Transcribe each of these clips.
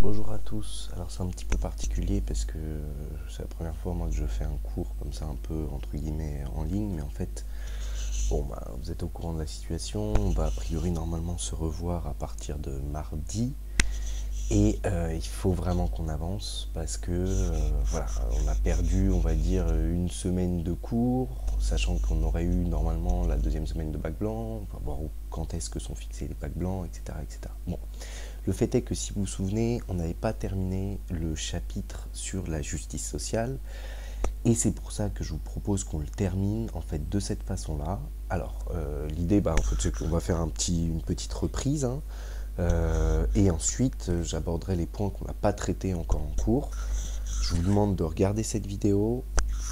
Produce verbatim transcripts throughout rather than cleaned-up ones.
Bonjour à tous. Alors c'est un petit peu particulier parce que c'est la première fois moi que je fais un cours comme ça un peu entre guillemets en ligne, mais en fait bon bah vous êtes au courant de la situation. On va a priori normalement se revoir à partir de mardi et euh, il faut vraiment qu'on avance parce que euh, voilà, on a perdu on va dire une semaine de cours, sachant qu'on aurait eu normalement la deuxième semaine de bac blanc. On va voir où, quand est-ce que sont fixés les bacs blancs, et cetera, et cetera. Bon. Le fait est que si vous vous souvenez, on n'avait pas terminé le chapitre sur la justice sociale et c'est pour ça que je vous propose qu'on le termine en fait de cette façon-là. Alors euh, l'idée, bah, en fait, c'est qu'on va faire un petit, une petite reprise hein, euh, et ensuite j'aborderai les points qu'on n'a pas traités encore en cours. Je vous demande de regarder cette vidéo,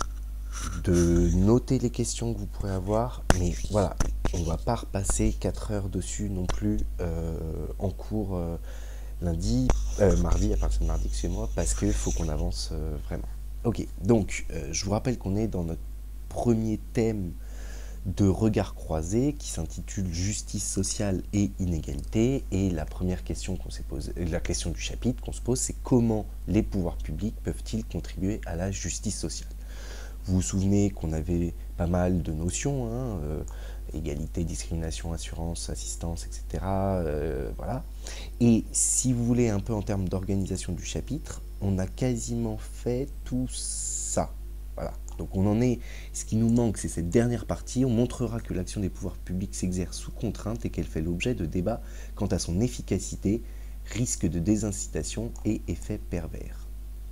de noter les questions que vous pourrez avoir, mais voilà, on ne va pas repasser quatre heures dessus non plus euh, en cours euh, lundi, euh, mardi, à partir de mardi, excusez-moi, parce qu'il faut qu'on avance euh, vraiment. Ok, donc euh, je vous rappelle qu'on est dans notre premier thème de regard croisé qui s'intitule justice sociale et inégalité, et la première question qu'on s'est posée, la question du chapitre qu'on se pose, c'est comment les pouvoirs publics peuvent-ils contribuer à la justice sociale. Vous vous souvenez qu'on avait pas mal de notions, hein, euh, égalité, discrimination, assurance, assistance, et cetera. Euh, voilà. Et si vous voulez, un peu en termes d'organisation du chapitre, on a quasiment fait tout ça. Voilà. Donc on en est, ce qui nous manque, c'est cette dernière partie. On montrera que l'action des pouvoirs publics s'exerce sous contrainte et qu'elle fait l'objet de débats quant à son efficacité, risque de désincitation et effet pervers.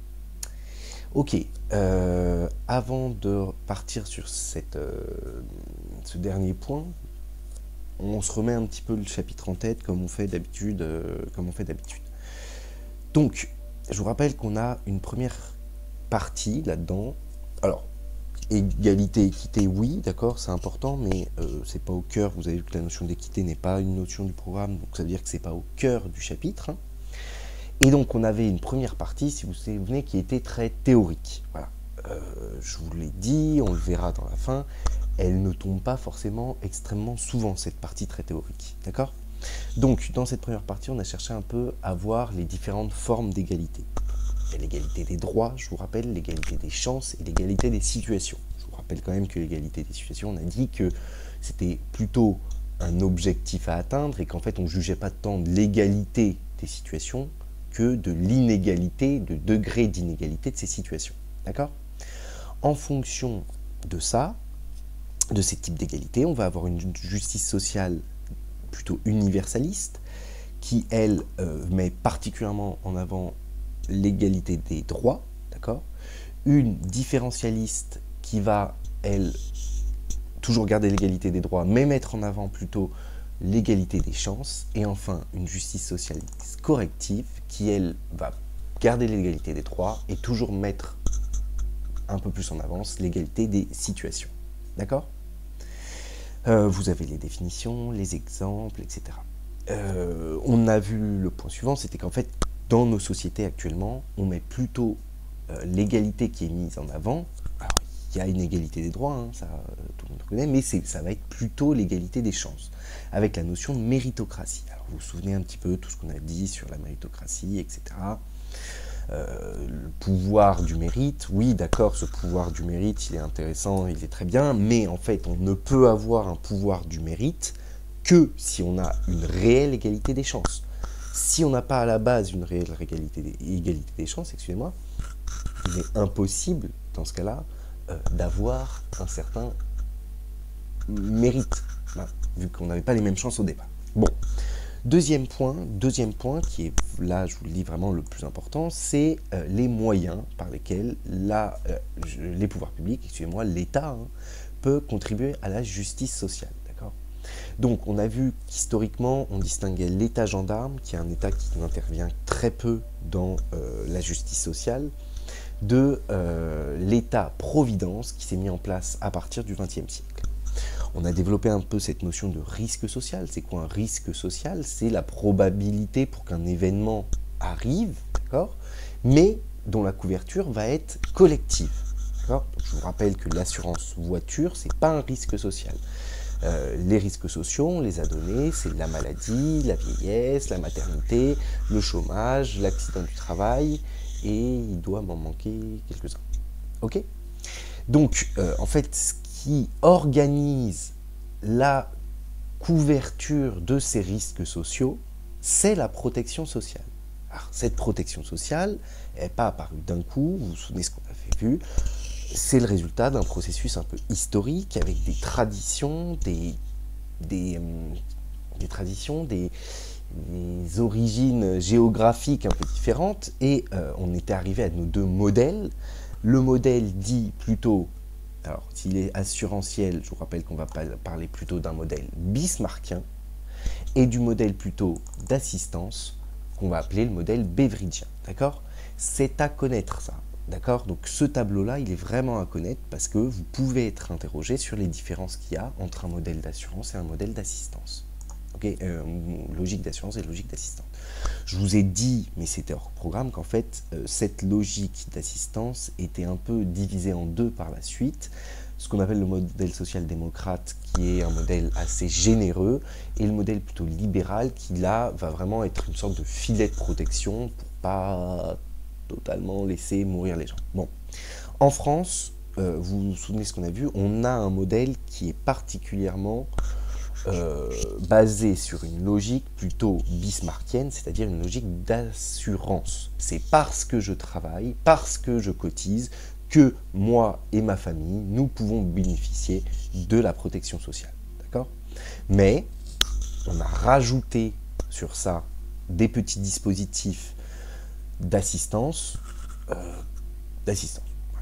Ok, euh, avant de partir sur cette, euh, ce dernier point, on se remet un petit peu le chapitre en tête comme on fait d'habitude. Euh, comme on fait d'habitude. Donc, je vous rappelle qu'on a une première partie là-dedans. Alors, égalité, équité, oui, d'accord, c'est important, mais euh, c'est pas au cœur. Vous avez vu que la notion d'équité n'est pas une notion du programme, donc ça veut dire que c'est pas au cœur du chapitre. Hein. Et donc on avait une première partie, si vous vous souvenez, qui était très théorique. Voilà. Euh, je vous l'ai dit, on le verra dans la fin, elle ne tombe pas forcément extrêmement souvent, cette partie très théorique. D'accord ? Donc dans cette première partie, on a cherché un peu à voir les différentes formes d'égalité. Il y a l'égalité des droits, je vous rappelle, l'égalité des chances et l'égalité des situations. Je vous rappelle quand même que l'égalité des situations, on a dit que c'était plutôt un objectif à atteindre et qu'en fait on ne jugeait pas tant de l'égalité des situations que de l'inégalité, de degré d'inégalité de ces situations. D'accord ? En fonction de ça, de ces types d'égalité, on va avoir une justice sociale plutôt universaliste, qui, elle, euh, met particulièrement en avant l'égalité des droits, d'accord ? Une différentialiste qui va, elle, toujours garder l'égalité des droits, mais mettre en avant plutôt l'égalité des chances, et enfin une justice sociale corrective qui, elle, va garder l'égalité des droits et toujours mettre un peu plus en avance l'égalité des situations. D'accord ? euh, Vous avez les définitions, les exemples, et cetera. Euh, on a vu le point suivant, c'était qu'en fait, dans nos sociétés actuellement, on met plutôt euh, l'égalité qui est mise en avant. Alors, il y a une égalité des droits, hein, ça euh, tout le monde connaît, mais ça va être plutôt l'égalité des chances, avec la notion de méritocratie. Alors vous vous souvenez un petit peu tout ce qu'on a dit sur la méritocratie, et cetera. Euh, le pouvoir du mérite, oui d'accord, ce pouvoir du mérite, il est intéressant, il est très bien, mais en fait on ne peut avoir un pouvoir du mérite que si on a une réelle égalité des chances. Si on n'a pas à la base une réelle égalité des, égalité des chances, excusez-moi, il est impossible dans ce cas-là euh, d'avoir un certain mérite, bah, vu qu'on n'avait pas les mêmes chances au départ. Bon, deuxième point, deuxième point qui est, là je vous le dis vraiment le plus important, c'est euh, les moyens par lesquels la, euh, je, les pouvoirs publics, excusez-moi, l'État hein, peut contribuer à la justice sociale. D'accord ? Donc on a vu qu'historiquement on distinguait l'État gendarme, qui est un État qui n'intervient très peu dans euh, la justice sociale, de euh, l'État-providence qui s'est mis en place à partir du vingtième siècle. On a développé un peu cette notion de risque social. C'est quoi un risque social ? C'est la probabilité pour qu'un événement arrive, d'accord, mais dont la couverture va être collective. D'accord ? Je vous rappelle que l'assurance voiture, ce n'est pas un risque social. Euh, les risques sociaux, on les a donnés, c'est la maladie, la vieillesse, la maternité, le chômage, l'accident du travail, et il doit m'en manquer quelques-uns. Ok ? Donc, euh, en fait, ce qui organise la couverture de ces risques sociaux, c'est la protection sociale. Alors, cette protection sociale n'est pas apparue d'un coup, vous vous souvenez ce qu'on avait vu, c'est le résultat d'un processus un peu historique avec des traditions, des, des, des traditions, des, des origines géographiques un peu différentes, et euh, on était arrivé à nos deux modèles. Le modèle dit plutôt, alors s'il est assurantiel, je vous rappelle qu'on va parler plutôt d'un modèle bismarckien, et du modèle plutôt d'assistance, qu'on va appeler le modèle beveridgien, d'accord? C'est à connaître ça, d'accord? Donc ce tableau-là, il est vraiment à connaître parce que vous pouvez être interrogé sur les différences qu'il y a entre un modèle d'assurance et un modèle d'assistance. Okay, euh, logique d'assurance et logique d'assistance. Je vous ai dit, mais c'était hors programme, qu'en fait, euh, cette logique d'assistance était un peu divisée en deux par la suite. Ce qu'on appelle le modèle social-démocrate, qui est un modèle assez généreux, et le modèle plutôt libéral, qui là, va vraiment être une sorte de filet de protection pour pas totalement laisser mourir les gens. Bon, en France, euh, vous vous souvenez ce qu'on a vu, on a un modèle qui est particulièrement Euh, basé sur une logique plutôt bismarckienne, c'est-à-dire une logique d'assurance. C'est parce que je travaille, parce que je cotise, que moi et ma famille, nous pouvons bénéficier de la protection sociale. D'accord ? Mais on a rajouté sur ça des petits dispositifs d'assistance. Euh, d'assistance.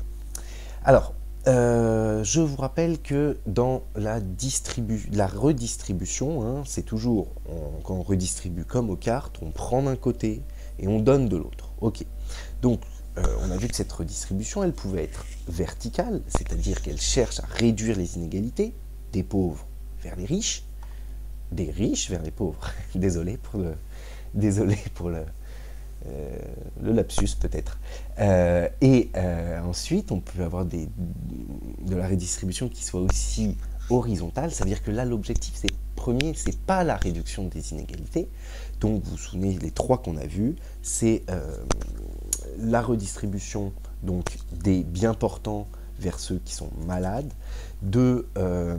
Alors, Euh, je vous rappelle que dans la, distribu la redistribution, hein, c'est toujours, on, quand on redistribue comme aux cartes, on prend d'un côté et on donne de l'autre. Ok. Donc, euh, on a vu que cette redistribution, elle pouvait être verticale, c'est-à-dire qu'elle cherche à réduire les inégalités des pauvres vers les riches, des riches vers les pauvres. Désolé pour le, désolé pour le, Euh, le lapsus peut-être. Euh, et euh, ensuite, on peut avoir des, de la redistribution qui soit aussi horizontale, ça veut dire que là, l'objectif c'est premier, c'est pas la réduction des inégalités. Donc, vous vous souvenez, les trois qu'on a vus, c'est euh, la redistribution donc, des biens portants vers ceux qui sont malades, de, euh,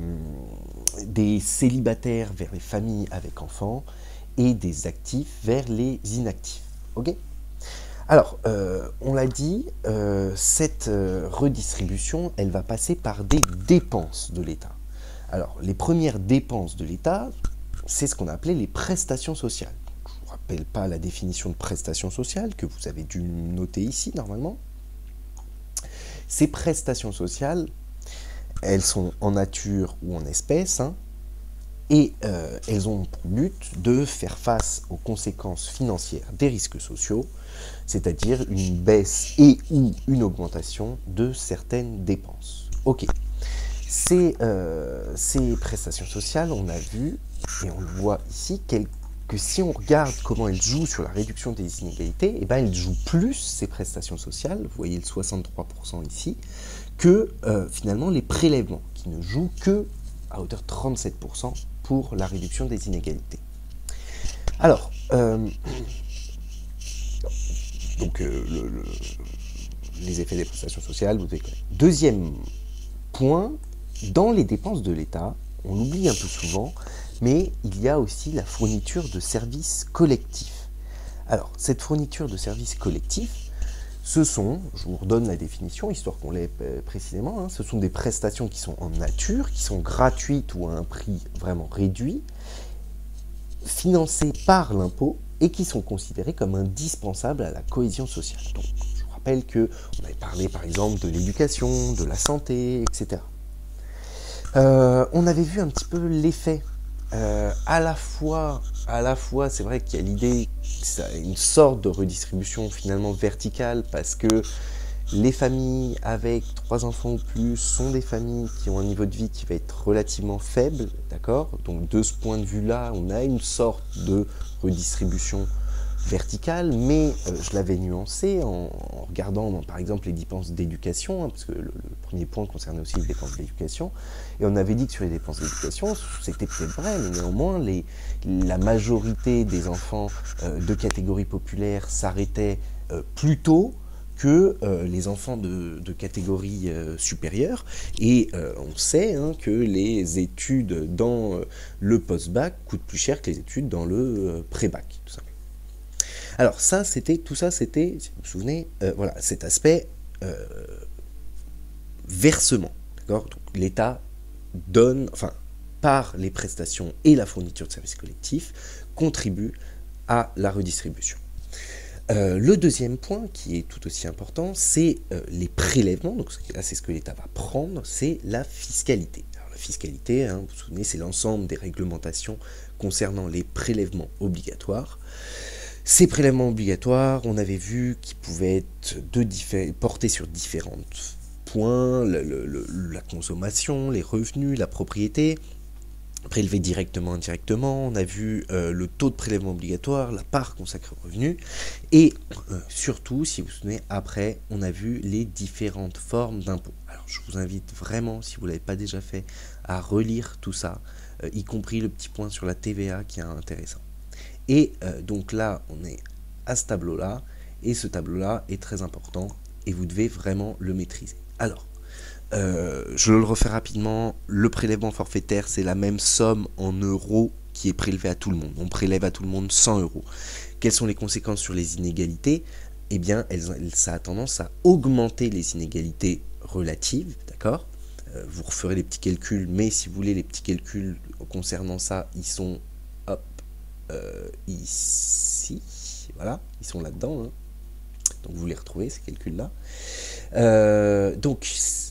des célibataires vers les familles avec enfants, et des actifs vers les inactifs. Ok ? Alors, euh, on l'a dit, euh, cette euh, redistribution, elle va passer par des dépenses de l'État. Alors, les premières dépenses de l'État, c'est ce qu'on appelait les prestations sociales. Je ne vous rappelle pas la définition de prestations sociales que vous avez dû noter ici, normalement. Ces prestations sociales, elles sont en nature ou en espèces, hein, et euh, elles ont pour but de faire face aux conséquences financières des risques sociaux, c'est-à-dire une baisse et ou une augmentation de certaines dépenses. Ok, ces, euh, ces prestations sociales, on a vu, et on le voit ici, que si on regarde comment elles jouent sur la réduction des inégalités, eh ben elles jouent plus, ces prestations sociales, vous voyez le soixante-trois pour cent ici, que euh, finalement les prélèvements, qui ne jouent que à hauteur de trente-sept pour cent pour la réduction des inégalités. Alors, euh, donc euh, le, le, les effets des prestations sociales, vous devez connaître. Deuxième point, dans les dépenses de l'État, on l'oublie un peu souvent, mais il y a aussi la fourniture de services collectifs. Alors, cette fourniture de services collectifs, ce sont, je vous redonne la définition, histoire qu'on l'ait précisément, hein, ce sont des prestations qui sont en nature, qui sont gratuites ou à un prix vraiment réduit, financées par l'impôt et qui sont considérées comme indispensables à la cohésion sociale. Donc, je vous rappelle qu'on avait parlé par exemple de l'éducation, de la santé, et cetera. Euh, on avait vu un petit peu l'effet. Euh, à la fois, à la fois, c'est vrai qu'il y a l'idée, une sorte de redistribution finalement verticale, parce que les familles avec trois enfants ou plus sont des familles qui ont un niveau de vie qui va être relativement faible, d'accord ? Donc de ce point de vue-là, on a une sorte de redistribution verticale, mais euh, je l'avais nuancée en, en regardant dans, par exemple les dépenses d'éducation, hein, parce que le, le premier point concernait aussi les dépenses d'éducation, et on avait dit que sur les dépenses d'éducation, c'était peut-être vrai, mais néanmoins les, la majorité des enfants euh, de catégorie populaire s'arrêtaient euh, plus tôt que euh, les enfants de, de catégorie euh, supérieure, et euh, on sait hein, que les études dans euh, le post-bac coûtent plus cher que les études dans le euh, pré-bac, tout simplement. Alors ça, c'était tout ça, c'était, si vous vous souvenez, euh, voilà, cet aspect euh, versement, d'accord. Donc l'État donne, enfin, par les prestations et la fourniture de services collectifs, contribue à la redistribution. Euh, le deuxième point, qui est tout aussi important, c'est euh, les prélèvements. Donc là, c'est ce que l'État va prendre, c'est la fiscalité. Alors, la fiscalité, hein, vous vous souvenez, c'est l'ensemble des réglementations concernant les prélèvements obligatoires. Ces prélèvements obligatoires, on avait vu qu'ils pouvaient être de portés sur différents points, le, le, la consommation, les revenus, la propriété, prélevés directement, indirectement. On a vu euh, le taux de prélèvement obligatoire, la part consacrée aux revenus, et euh, surtout, si vous vous souvenez, après, on a vu les différentes formes d'impôts. Alors, je vous invite vraiment, si vous ne l'avez pas déjà fait, à relire tout ça, euh, y compris le petit point sur la T V A qui est intéressant. Et euh, donc là, on est à ce tableau-là, et ce tableau-là est très important, et vous devez vraiment le maîtriser. Alors, euh, je le refais rapidement, le prélèvement forfaitaire, c'est la même somme en euros qui est prélevée à tout le monde. On prélève à tout le monde cent euros. Quelles sont les conséquences sur les inégalités? Eh bien, elles, elles, ça a tendance à augmenter les inégalités relatives, d'accord? euh, Vous referez les petits calculs, mais si vous voulez, les petits calculs concernant ça, ils sont... hop, Euh, ici, voilà, ils sont là-dedans, hein. Donc vous les retrouvez, ces calculs-là. Euh, donc,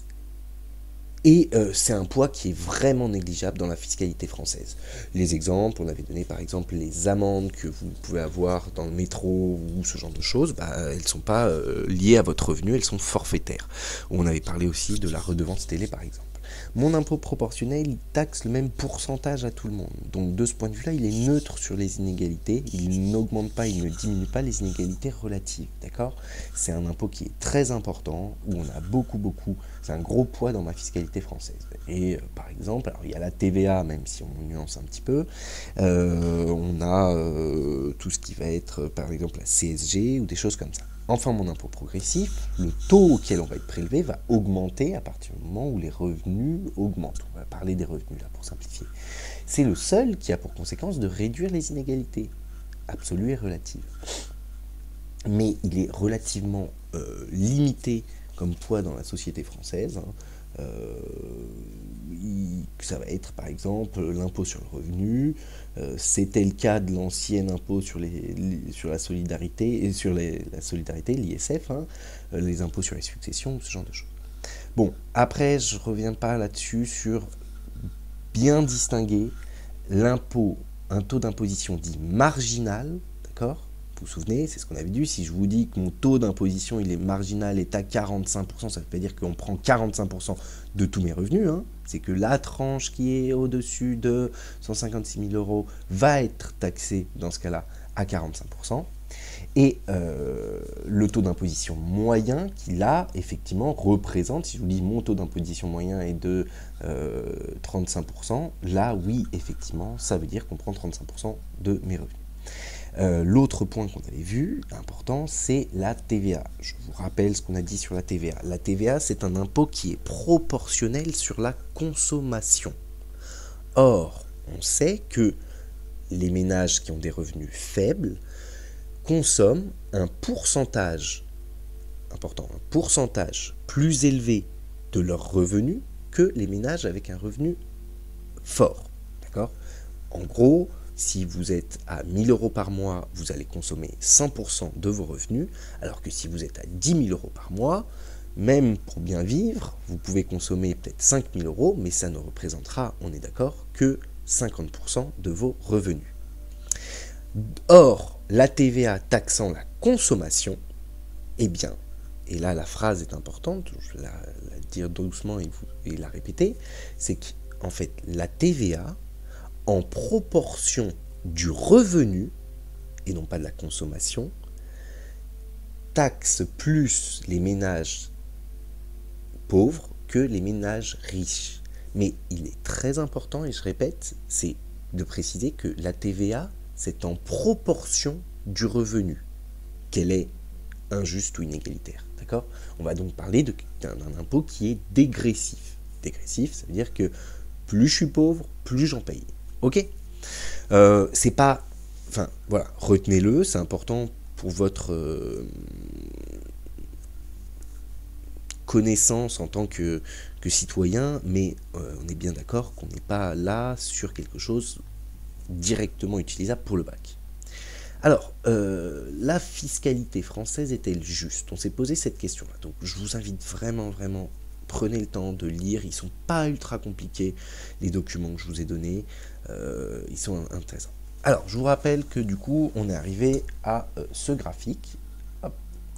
et euh, c'est un poids qui est vraiment négligeable dans la fiscalité française. Les exemples, on avait donné par exemple les amendes que vous pouvez avoir dans le métro ou ce genre de choses, bah, elles ne sont pas euh, liées à votre revenu, elles sont forfaitaires. On avait parlé aussi de la redevance télé par exemple. Mon impôt proportionnel, il taxe le même pourcentage à tout le monde. Donc de ce point de vue-là, il est neutre sur les inégalités. Il n'augmente pas, il ne diminue pas les inégalités relatives. D'accord ? C'est un impôt qui est très important, où on a beaucoup, beaucoup... C'est un gros poids dans ma fiscalité française. Et euh, par exemple, alors il y a la T V A, même si on nuance un petit peu. Euh, on a euh, tout ce qui va être, par exemple, la C S G ou des choses comme ça. Enfin, mon impôt progressif, le taux auquel on va être prélevé va augmenter à partir du moment où les revenus augmentent. On va parler des revenus là pour simplifier. C'est le seul qui a pour conséquence de réduire les inégalités absolues et relatives. Mais il est relativement euh, limité comme poids dans la société française. Hein. Euh, il, ça va être par exemple l'impôt sur le revenu, euh, c'était le cas de l'ancien impôt sur, les, les, sur la solidarité, et sur les, la solidarité, l'I S F, hein, euh, les impôts sur les successions, ce genre de choses. Bon, après je ne reviens pas là-dessus sur bien distinguer l'impôt, un taux d'imposition dit marginal, d'accord ? Vous vous souvenez, c'est ce qu'on avait dit, si je vous dis que mon taux d'imposition il est marginal, est à quarante-cinq pour cent, ça ne veut pas dire qu'on prend quarante-cinq pour cent de tous mes revenus, hein. C'est que la tranche qui est au-dessus de cent cinquante-six mille euros va être taxée dans ce cas-là à quarante-cinq pour cent. Et euh, le taux d'imposition moyen qui là, effectivement, représente, si je vous dis mon taux d'imposition moyen est de euh, trente-cinq pour cent, là, oui, effectivement, ça veut dire qu'on prend trente-cinq pour cent de mes revenus. Euh, L'autre point qu'on avait vu, important, c'est la T V A. Je vous rappelle ce qu'on a dit sur la T V A. La T V A, c'est un impôt qui est proportionnel sur la consommation. Or, on sait que les ménages qui ont des revenus faibles consomment un pourcentage, important, un pourcentage plus élevé de leurs revenus que les ménages avec un revenu fort. D'accord ? En gros, si vous êtes à mille euros par mois, vous allez consommer cent pour cent de vos revenus, alors que si vous êtes à dix mille euros par mois, même pour bien vivre, vous pouvez consommer peut-être cinq mille euros, mais ça ne représentera, on est d'accord, que cinquante pour cent de vos revenus. Or, la T V A taxant la consommation, eh bien, et là la phrase est importante, je vais la, la dire doucement et, vous, et la répéter, c'est qu'en fait, la T V A, en proportion du revenu, et non pas de la consommation, taxe plus les ménages pauvres que les ménages riches. Mais il est très important, et je répète, c'est de préciser que la T V A, c'est en proportion du revenu, qu'elle est injuste ou inégalitaire. D'accord ? On va donc parler de, d'un, d'un impôt qui est dégressif. Dégressif, ça veut dire que plus je suis pauvre, plus j'en paye. Ok ? euh, C'est pas... Enfin, voilà, retenez-le, c'est important pour votre euh, connaissance en tant que, que citoyen, mais euh, on est bien d'accord qu'on n'est pas là sur quelque chose directement utilisable pour le bac. Alors, euh, la fiscalité française est-elle juste ? On s'est posé cette question-là. Donc, je vous invite vraiment, vraiment, prenez le temps de lire. Ils ne sont pas ultra compliqués, les documents que je vous ai donnés. Euh, ils sont intéressants. Alors, je vous rappelle que du coup, on est arrivé à euh, ce graphique. Hop.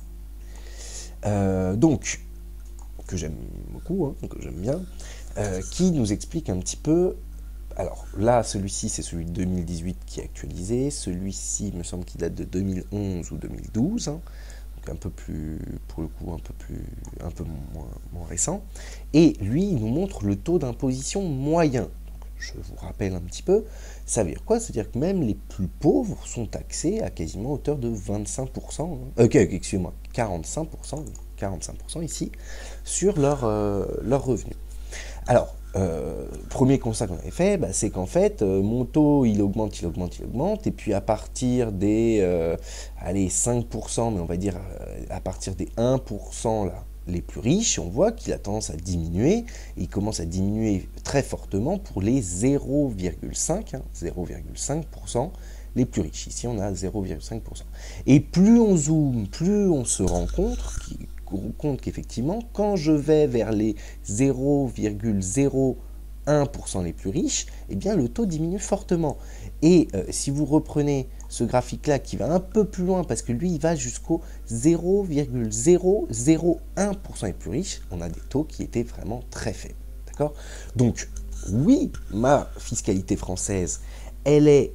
Euh, donc, que j'aime beaucoup, hein, que j'aime bien, euh, qui nous explique un petit peu. Alors là, celui-ci, c'est celui de deux mille dix-huit qui est actualisé. Celui-ci, il me semble qu'il date de deux mille onze ou deux mille douze. Hein, donc un peu plus, pour le coup, un peu plus, un peu moins, moins récent. Et lui, il nous montre le taux d'imposition moyen. Donc, je vous rappelle un petit peu. Ça veut dire quoi ? Ça veut dire que même les plus pauvres sont taxés à quasiment hauteur de vingt-cinq pour cent. Hein, euh, excusez-moi, quarante-cinq pour cent, quarante-cinq pour cent ici, sur leur, euh, leur revenu. Alors, Euh, premier constat qu'on avait fait, bah, c'est qu'en fait, euh, mon taux, il augmente, il augmente, il augmente, et puis à partir des euh, allez, cinq pour cent, mais on va dire euh, à partir des un pour cent là, les plus riches, on voit qu'il a tendance à diminuer, et il commence à diminuer très fortement pour les zéro virgule cinq, hein, zéro virgule cinq pour cent les plus riches. Ici, on a zéro virgule cinq pour cent. Et plus on zoome, plus on se rend compte qu'il compte qu'effectivement, quand je vais vers les zéro virgule zéro un pour cent les plus riches, eh bien le taux diminue fortement. Et euh, si vous reprenez ce graphique-là qui va un peu plus loin, parce que lui, il va jusqu'au zéro virgule zéro zéro un pour cent les plus riches, on a des taux qui étaient vraiment très faibles. D'accord ? Donc, oui, ma fiscalité française, elle est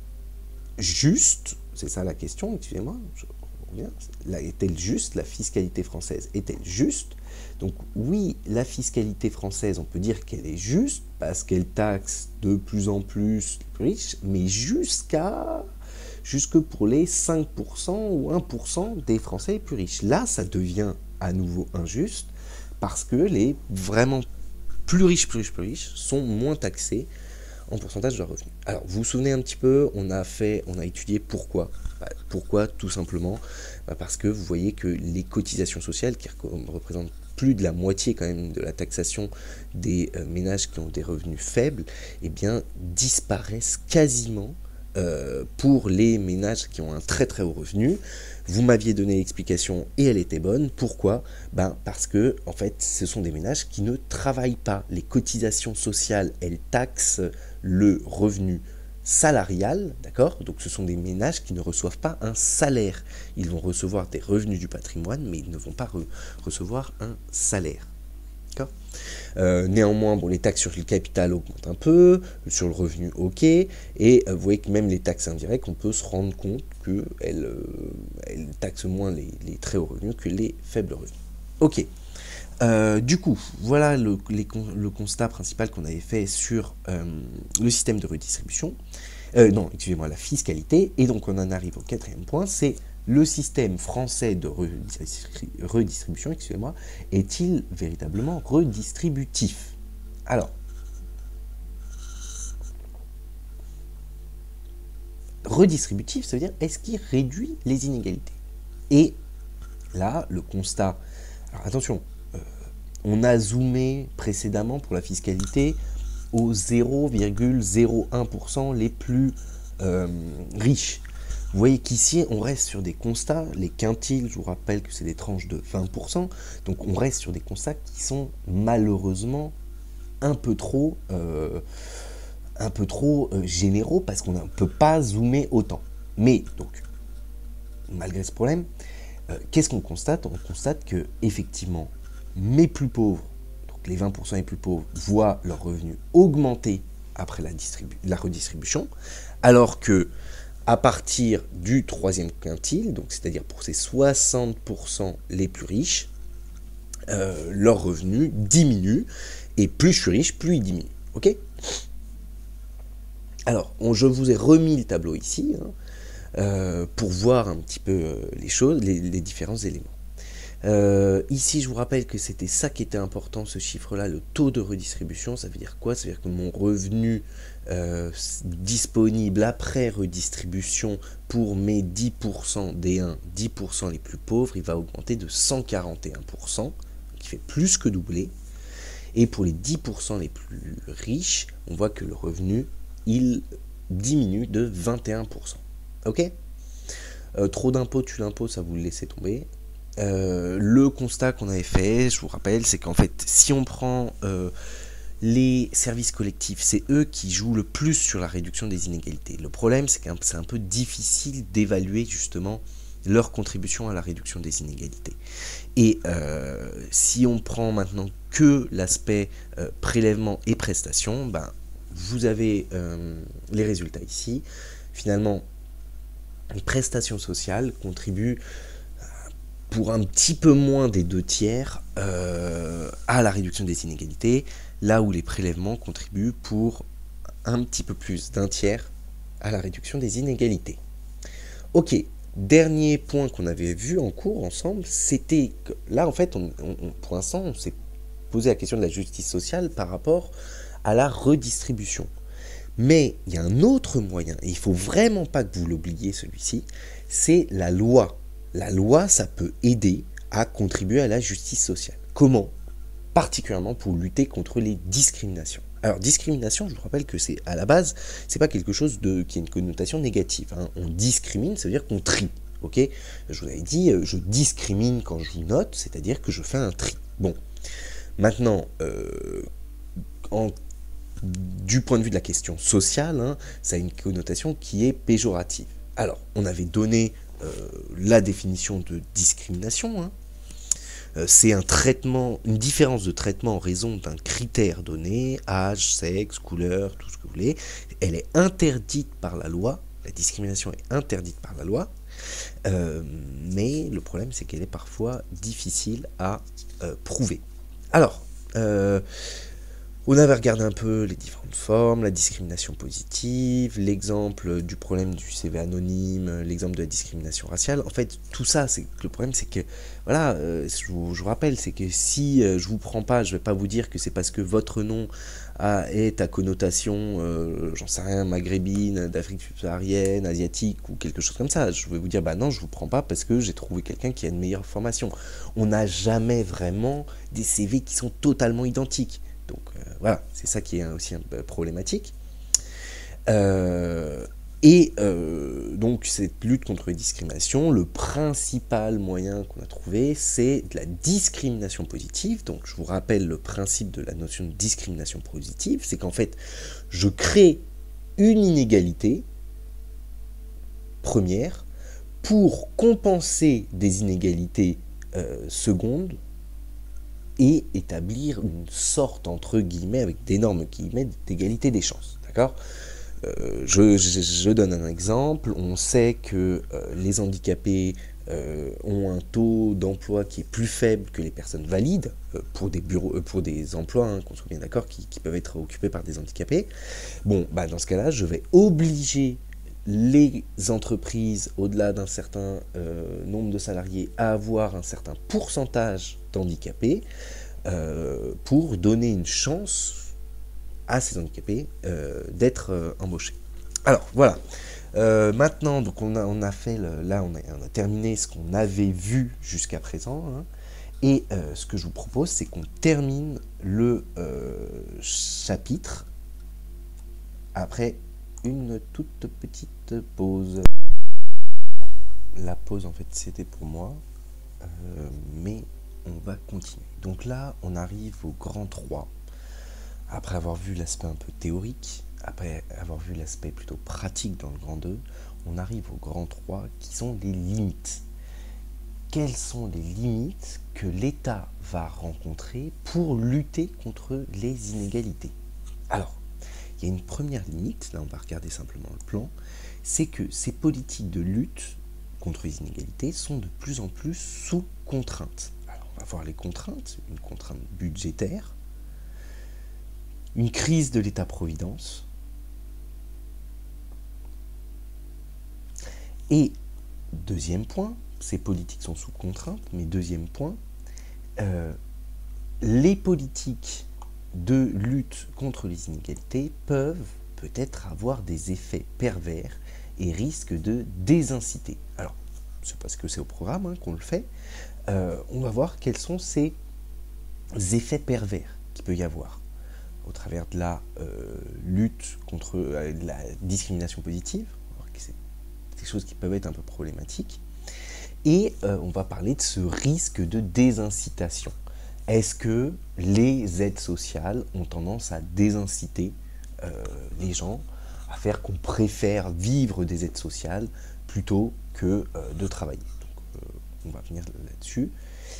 juste, c'est ça la question, excusez-moi, je... Là, est-elle juste ? La fiscalité française est-elle juste ? Donc oui, la fiscalité française, on peut dire qu'elle est juste parce qu'elle taxe de plus en plus les plus riches, mais jusqu'à jusque pour les cinq pour cent ou un pour cent des Français les plus riches. Là, ça devient à nouveau injuste parce que les vraiment plus riches, plus riches, plus riches sont moins taxés en pourcentage de leurs revenus. Alors, vous vous souvenez un petit peu, on a fait, on a étudié pourquoi. Bah, pourquoi ? Tout simplement bah, parce que vous voyez que les cotisations sociales, qui représentent plus de la moitié quand même de la taxation des euh, ménages qui ont des revenus faibles, eh bien, disparaissent quasiment euh, pour les ménages qui ont un très très haut revenu. Vous m'aviez donné l'explication et elle était bonne. Pourquoi ? Ben, parce que en fait, ce sont des ménages qui ne travaillent pas. Les cotisations sociales, elles taxent le revenu salarial, d'accord ? Donc ce sont des ménages qui ne reçoivent pas un salaire. Ils vont recevoir des revenus du patrimoine, mais ils ne vont pas re- recevoir un salaire. D'accord ? Euh, néanmoins, bon, les taxes sur le capital augmentent un peu, sur le revenu, ok, et euh, vous voyez que même les taxes indirectes, on peut se rendre compte qu'elles euh, elles taxent moins les, les très hauts revenus que les faibles revenus. Ok. Euh, du coup, voilà le, les, le constat principal qu'on avait fait sur euh, le système de redistribution. Euh, non, excusez-moi, la fiscalité. Et donc, on en arrive au quatrième point, c'est le système français de redistribution, excusez-moi, est-il véritablement redistributif ? Alors, redistributif, ça veut dire, est-ce qu'il réduit les inégalités ? Et là, le constat... Alors, attention, on a zoomé précédemment pour la fiscalité aux zéro virgule zéro un pour cent les plus euh, riches. Vous voyez qu'ici, on reste sur des constats, les quintiles, je vous rappelle que c'est des tranches de vingt pour cent, donc on reste sur des constats qui sont malheureusement un peu trop, euh, un peu trop euh, généraux parce qu'on ne peut pas zoomer autant. Mais, donc, malgré ce problème, euh, qu'est-ce qu'on constate ? On constate que, effectivement, mes plus pauvres, donc les vingt pour cent les plus pauvres, voient leurs revenus augmenter après la, distribu- la redistribution, alors que à partir du troisième quintile, donc c'est-à-dire pour ces soixante pour cent les plus riches, euh, leur revenu diminue, et plus je suis riche, plus il diminue. Ok ? Alors, on, je vous ai remis le tableau ici, hein, euh, pour voir un petit peu euh, les choses, les, les différents éléments. Euh, ici, je vous rappelle que c'était ça qui était important, ce chiffre-là, le taux de redistribution. Ça veut dire quoi? Ça veut dire que mon revenu euh, disponible après redistribution pour mes dix pour cent des un, dix pour cent les plus pauvres, il va augmenter de cent quarante et un pour cent, qui fait plus que doubler. Et pour les dix pour cent les plus riches, on voit que le revenu, il diminue de vingt et un pour cent. Ok? euh, Trop d'impôts tue l'impôt, ça vous le laissez tomber. Euh, le constat qu'on avait fait, je vous rappelle, c'est qu'en fait, si on prend euh, les services collectifs, c'est eux qui jouent le plus sur la réduction des inégalités. Le problème, c'est que c'est un peu difficile d'évaluer justement leur contribution à la réduction des inégalités. Et euh, si on prend maintenant que l'aspect euh, prélèvement et prestations, ben, vous avez euh, les résultats ici. Finalement, les prestations sociales contribuent pour un petit peu moins des deux tiers euh, à la réduction des inégalités, là où les prélèvements contribuent pour un petit peu plus d'un tiers à la réduction des inégalités. Ok, dernier point qu'on avait vu en cours ensemble, c'était que là en fait, on, on, pour l'instant, on s'est posé la question de la justice sociale par rapport à la redistribution. Mais il y a un autre moyen, et il ne faut vraiment pas que vous l'oubliez celui-ci, c'est la loi. La loi, ça peut aider à contribuer à la justice sociale. Comment? Particulièrement pour lutter contre les discriminations. Alors, discrimination, je vous rappelle que c'est à la base, c'est pas quelque chose de, qui a une connotation négative. Hein. On discrimine, ça veut dire qu'on trie. Ok? Je vous avais dit, je discrimine quand je vous note, c'est-à-dire que je fais un tri. Bon. Maintenant, euh, en, du point de vue de la question sociale, hein, ça a une connotation qui est péjorative. Alors, on avait donné Euh, la définition de discrimination, hein. euh, c'est un traitement, une différence de traitement en raison d'un critère donné, âge, sexe, couleur, tout ce que vous voulez. Elle est interdite par la loi, la discrimination est interdite par la loi, euh, mais le problème c'est qu'elle est parfois difficile à euh, prouver. Alors, euh, on avait regardé un peu les différentes formes, la discrimination positive, l'exemple du problème du C V anonyme, l'exemple de la discrimination raciale. En fait, tout ça, c'est le problème, c'est que, voilà, euh, je, vous, je vous rappelle, c'est que si euh, je vous prends pas, je vais pas vous dire que c'est parce que votre nom a, est à connotation, euh, j'en sais rien, maghrébine, d'Afrique subsaharienne, asiatique ou quelque chose comme ça. Je vais vous dire, bah non, je vous prends pas parce que j'ai trouvé quelqu'un qui a une meilleure formation. On n'a jamais vraiment des C V qui sont totalement identiques. Donc euh, voilà, c'est ça qui est aussi un peu problématique. Euh, et euh, donc cette lutte contre les discriminations, le principal moyen qu'on a trouvé, c'est de la discrimination positive. Donc je vous rappelle le principe de la notion de discrimination positive, c'est qu'en fait, je crée une inégalité première pour compenser des inégalités euh, secondes, et établir une sorte, entre guillemets, avec d'énormes guillemets, d'égalité des chances. D'accord ? euh, je, je, je donne un exemple. On sait que euh, les handicapés euh, ont un taux d'emploi qui est plus faible que les personnes valides euh, pour des bureaux, euh, pour des emplois, hein, qu'on soit bien d'accord, qui, qui peuvent être occupés par des handicapés. Bon, bah, dans ce cas-là, je vais obliger les entreprises, au-delà d'un certain euh, nombre de salariés, à avoir un certain pourcentage d'handicapés euh, pour donner une chance à ces handicapés euh, d'être euh, embauchés. Alors, voilà. Euh, maintenant, donc on a, on a fait, le, là, on a, on a terminé ce qu'on avait vu jusqu'à présent, hein, et euh, ce que je vous propose, c'est qu'on termine le euh, chapitre après une toute petite pause. La pause, en fait, c'était pour moi, euh, mais on va continuer. Donc là, on arrive au grand trois. Après avoir vu l'aspect un peu théorique, après avoir vu l'aspect plutôt pratique dans le grand deux, on arrive au grand trois, qui sont les limites. Quelles sont les limites que l'État va rencontrer pour lutter contre les inégalités? Alors, il y a une première limite, là on va regarder simplement le plan, c'est que ces politiques de lutte contre les inégalités sont de plus en plus sous contrainte. Alors on va voir les contraintes, une contrainte budgétaire, une crise de l'État-providence, et deuxième point, ces politiques sont sous contrainte, mais deuxième point, euh, les politiques de lutte contre les inégalités peuvent peut-être avoir des effets pervers et risquent de désinciter. Alors, c'est parce que c'est au programme hein, qu'on le fait. Euh, on va voir quels sont ces effets pervers qu'il peut y avoir au travers de la euh, lutte contre euh, la discrimination positive. C'est des choses qui peuvent être un peu problématiques. Et euh, on va parler de ce risque de désincitation. Est-ce que les aides sociales ont tendance à désinciter euh, les gens, à faire qu'on préfère vivre des aides sociales plutôt que euh, de travailler? Donc, euh, on va venir là-dessus.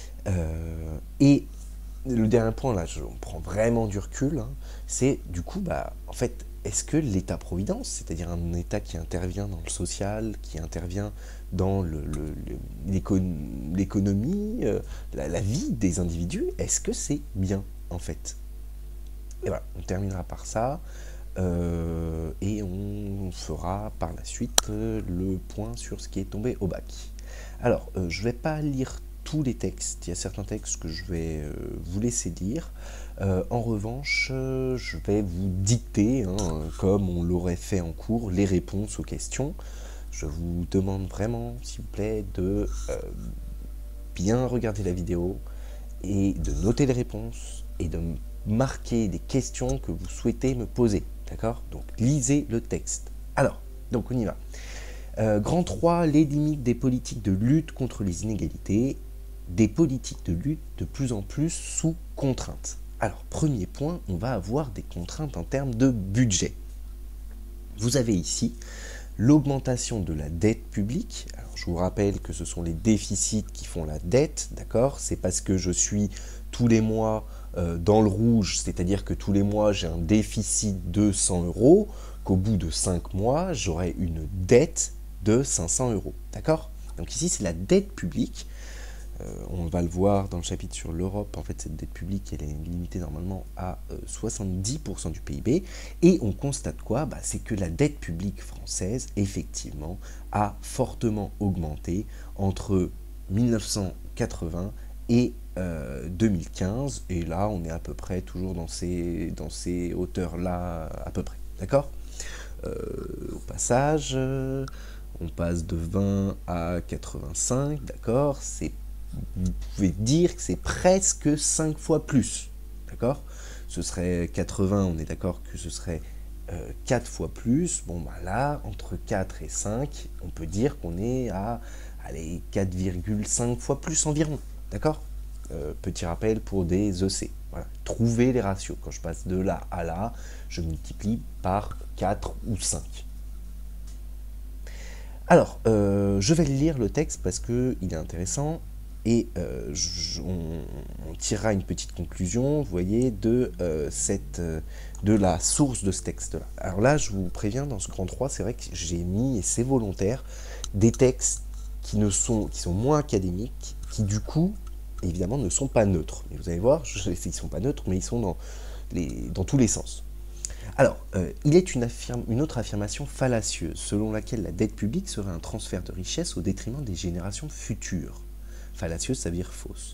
Euh, et le dernier point, là, je, on prend vraiment du recul, hein, c'est du coup, bah, en fait, est-ce que l'État-providence, c'est-à-dire un État qui intervient dans le social, qui intervient dans le, le, le, l'économie, euh, la, la vie des individus, est-ce que c'est bien, en fait? Et voilà, on terminera par ça, euh, et on fera par la suite euh, le point sur ce qui est tombé au bac. Alors, euh, je ne vais pas lire tous les textes, il y a certains textes que je vais euh, vous laisser lire. Euh, en revanche, euh, je vais vous dicter, hein, comme on l'aurait fait en cours, les réponses aux questions. Je vous demande vraiment, s'il vous plaît, de euh, bien regarder la vidéo et de noter les réponses et de marquer des questions que vous souhaitez me poser. D'accord? Donc, lisez le texte. Alors, donc on y va. Euh, grand trois, les limites des politiques de lutte contre les inégalités, des politiques de lutte de plus en plus sous contrainte. Alors, premier point, on va avoir des contraintes en termes de budget. Vous avez ici l'augmentation de la dette publique. Alors, je vous rappelle que ce sont les déficits qui font la dette, d'accord? C'est parce que je suis tous les mois euh, dans le rouge, c'est-à-dire que tous les mois j'ai un déficit de cent euros, qu'au bout de cinq mois, j'aurai une dette de cinq cents euros, d'accord? Donc ici, c'est la dette publique. Euh, on va le voir dans le chapitre sur l'Europe, en fait cette dette publique elle est limitée normalement à euh, soixante-dix pour cent du P I B, et on constate quoi? Bah, c'est que la dette publique française, effectivement, a fortement augmenté entre mille neuf cent quatre-vingts et euh, deux mille quinze, et là on est à peu près toujours dans ces, dans ces hauteurs-là, à peu près, d'accord? euh, Au passage, euh, on passe de vingt à quatre-vingt-cinq, d'accord? C'est Vous pouvez dire que c'est presque cinq fois plus, d'accord? Ce serait quatre-vingts, on est d'accord que ce serait euh, quatre fois plus. Bon, bah là, entre quatre et cinq, on peut dire qu'on est à allez, quatre virgule cinq fois plus environ, d'accord? euh, Petit rappel pour des E C. Voilà. Trouvez les ratios. Quand je passe de là à là, je multiplie par quatre ou cinq. Alors, euh, je vais lire le texte parce qu'il est intéressant. Et euh, je, on, on tirera une petite conclusion, vous voyez, de, euh, cette, euh, de la source de ce texte-là. Alors là, je vous préviens, dans ce grand trois, c'est vrai que j'ai mis, et c'est volontaire, des textes qui, ne sont, qui sont moins académiques, qui du coup, évidemment, ne sont pas neutres. Et vous allez voir, je, ils ne sont pas neutres, mais ils sont dans, les, dans tous les sens. Alors, euh, il est une, affirme, une autre affirmation fallacieuse, selon laquelle la dette publique serait un transfert de richesse au détriment des générations futures. Fallacieuse, ça veut dire fausse.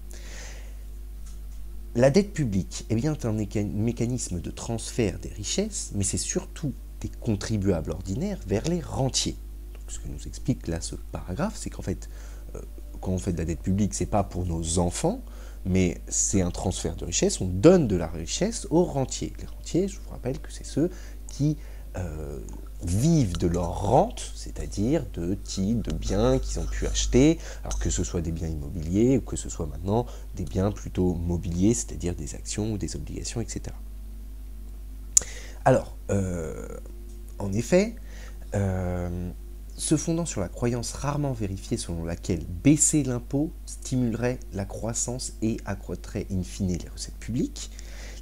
La dette publique est bien un mécanisme de transfert des richesses, mais c'est surtout des contribuables ordinaires vers les rentiers. Donc, ce que nous explique là ce paragraphe, c'est qu'en fait, euh, quand on fait de la dette publique, c'est pas pour nos enfants, mais c'est un transfert de richesse, on donne de la richesse aux rentiers. Les rentiers, je vous rappelle que c'est ceux qui euh, vivent de leur rente, c'est-à-dire de titres, de biens qu'ils ont pu acheter, alors que ce soit des biens immobiliers ou que ce soit maintenant des biens plutôt mobiliers, c'est-à-dire des actions ou des obligations, et cetera. Alors, euh, en effet, euh, se fondant sur la croyance rarement vérifiée selon laquelle baisser l'impôt stimulerait la croissance et accroîtrait in fine les recettes publiques,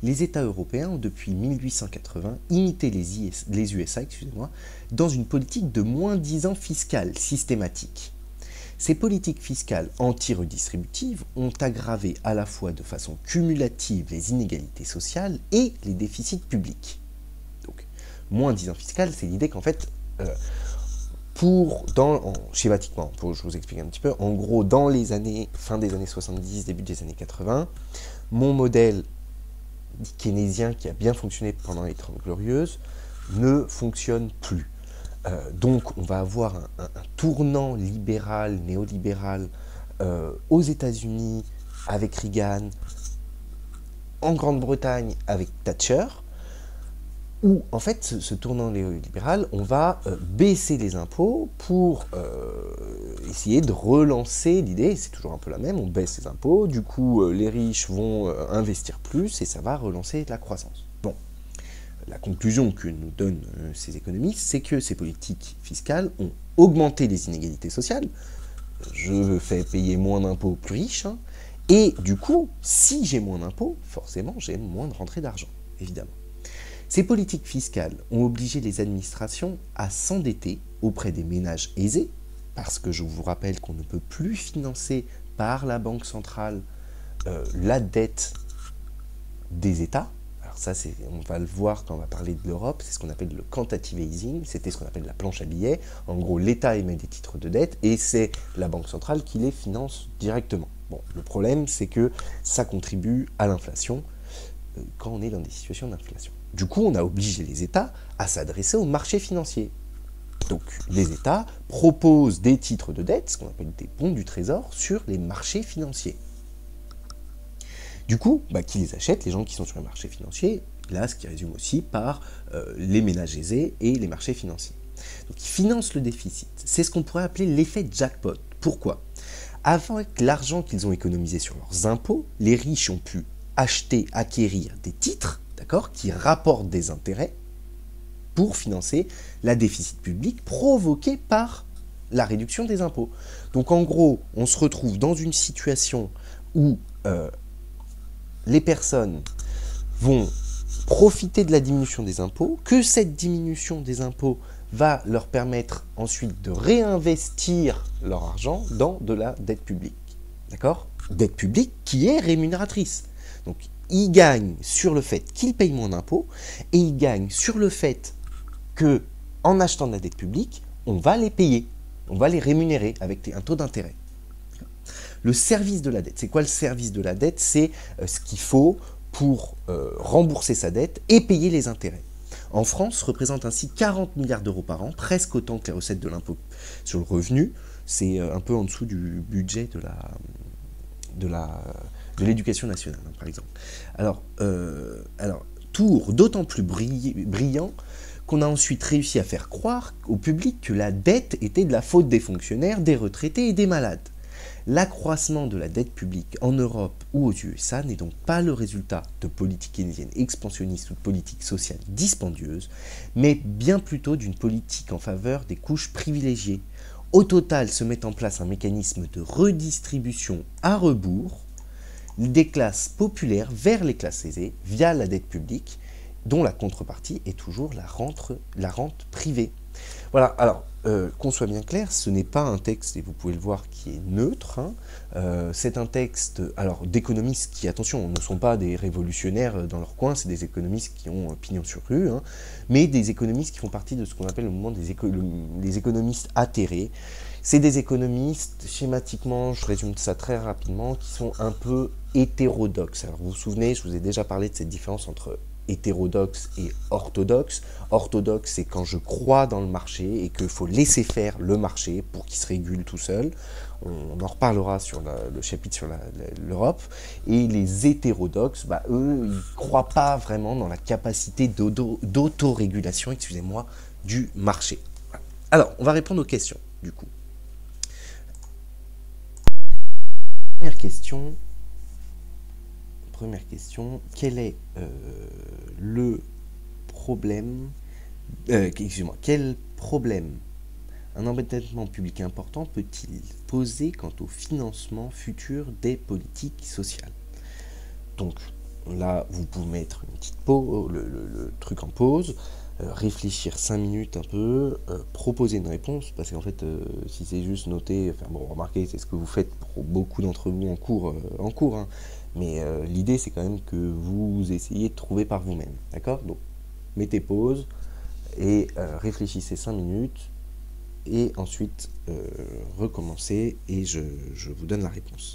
les États européens ont depuis mille huit cent quatre-vingts imité les, I S, les U S A excusez-moi, dans une politique de moins-disant fiscal systématique. Ces politiques fiscales anti-redistributives ont aggravé à la fois de façon cumulative les inégalités sociales et les déficits publics. Donc, moins-disant fiscal, c'est l'idée qu'en fait, euh, pour, dans, en, schématiquement, pour je vous explique un petit peu, en gros, dans les années, fin des années soixante-dix, début des années quatre-vingts, mon modèle keynésien qui a bien fonctionné pendant les Trente Glorieuses ne fonctionne plus. Euh, donc on va avoir un, un, un tournant libéral, néolibéral euh, aux États-Unis avec Reagan, en Grande-Bretagne avec Thatcher, où en fait ce, ce tournant néolibéral, on va euh, baisser les impôts pour euh, essayer de relancer l'idée, c'est toujours un peu la même, on baisse les impôts, du coup euh, les riches vont euh, investir plus et ça va relancer la croissance. Bon. La conclusion que nous donnent euh, ces économistes, c'est que ces politiques fiscales ont augmenté les inégalités sociales. Je fais payer moins d'impôts aux plus riches. Hein, et du coup, si j'ai moins d'impôts, forcément, j'ai moins de rentrée d'argent, évidemment. Ces politiques fiscales ont obligé les administrations à s'endetter auprès des ménages aisés, parce que je vous rappelle qu'on ne peut plus financer par la Banque centrale euh, la dette des États. Alors ça, c'est, on va le voir quand on va parler de l'Europe, c'est ce qu'on appelle le quantitative easing, c'était ce qu'on appelle la planche à billets. En gros, l'État émet des titres de dette et c'est la Banque centrale qui les finance directement. Bon, le problème, c'est que ça contribue à l'inflation euh, quand on est dans des situations d'inflation. Du coup, on a obligé les États à s'adresser au marché financier. Donc, les États proposent des titres de dette, ce qu'on appelle des bons du trésor, sur les marchés financiers. Du coup, bah, qui les achètent? Les gens qui sont sur les marchés financiers, là, ce qui résume aussi par euh, les ménages aisés et les marchés financiers. Donc, ils financent le déficit. C'est ce qu'on pourrait appeler l'effet jackpot. Pourquoi? Avec l'argent qu'ils ont économisé sur leurs impôts, les riches ont pu acheter, acquérir des titres, d'accord, qui rapportent des intérêts pour financer la déficit public provoqué par la réduction des impôts. Donc, en gros, on se retrouve dans une situation où euh, les personnes vont profiter de la diminution des impôts, que cette diminution des impôts va leur permettre ensuite de réinvestir leur argent dans de la dette publique. D'accord? Dette publique qui est rémunératrice. Donc, ils gagnent sur le fait qu'ils payent moins d'impôts et ils gagnent sur le fait que, en achetant de la dette publique, on va les payer, on va les rémunérer avec un taux d'intérêt. Le service de la dette, c'est quoi le service de la dette? C'est euh, ce qu'il faut pour euh, rembourser sa dette et payer les intérêts. En France, représente ainsi quarante milliards d'euros par an, presque autant que les recettes de l'impôt sur le revenu. C'est euh, un peu en dessous du budget de la, de la, de l'éducation nationale, hein, par exemple. Alors, euh, alors tour d'autant plus brillant qu'on a ensuite réussi à faire croire au public que la dette était de la faute des fonctionnaires, des retraités et des malades. L'accroissement de la dette publique en Europe ou aux U S A n'est donc pas le résultat de politiques keynésiennes expansionnistes ou de politiques sociales dispendieuses, mais bien plutôt d'une politique en faveur des couches privilégiées. Au total, se met en place un mécanisme de redistribution à rebours des classes populaires vers les classes aisées via la dette publique, dont la contrepartie est toujours la rente, la rente privée. Voilà, alors, euh, qu'on soit bien clair, ce n'est pas un texte, et vous pouvez le voir, qui est neutre. Hein. Euh, c'est un texte, alors, d'économistes qui, attention, ne sont pas des révolutionnaires dans leur coin, c'est des économistes qui ont pignon sur rue, hein, mais des économistes qui font partie de ce qu'on appelle le mouvement des éco les économistes atterrés. C'est des économistes, schématiquement, je résume ça très rapidement, qui sont un peu hétérodoxes. Alors, vous vous souvenez, je vous ai déjà parlé de cette différence entre hétérodoxe et orthodoxe. Orthodoxe, c'est quand je crois dans le marché et qu'il faut laisser faire le marché pour qu'il se régule tout seul. On en reparlera sur la, le chapitre sur l'Europe. Et les hétérodoxes, bah, eux, ils ne croient pas vraiment dans la capacité d'autorégulation, excusez-moi, du marché. Alors, on va répondre aux questions, du coup. Première question. Première question, quel est euh, le problème, euh, excusez-moi, quel problème un endettement public important peut-il poser quant au financement futur des politiques sociales? Donc, là, vous pouvez mettre une petite pause, le, le, le truc en pause, euh, réfléchir cinq minutes un peu, euh, proposer une réponse, parce qu'en fait, euh, si c'est juste noter, enfin bon, remarquez, c'est ce que vous faites pour beaucoup d'entre vous en cours, euh, en cours, hein, mais euh, l'idée, c'est quand même que vous essayez de trouver par vous-même, d'accord? Donc, mettez pause et euh, réfléchissez cinq minutes, et ensuite, euh, recommencez, et je, je vous donne la réponse.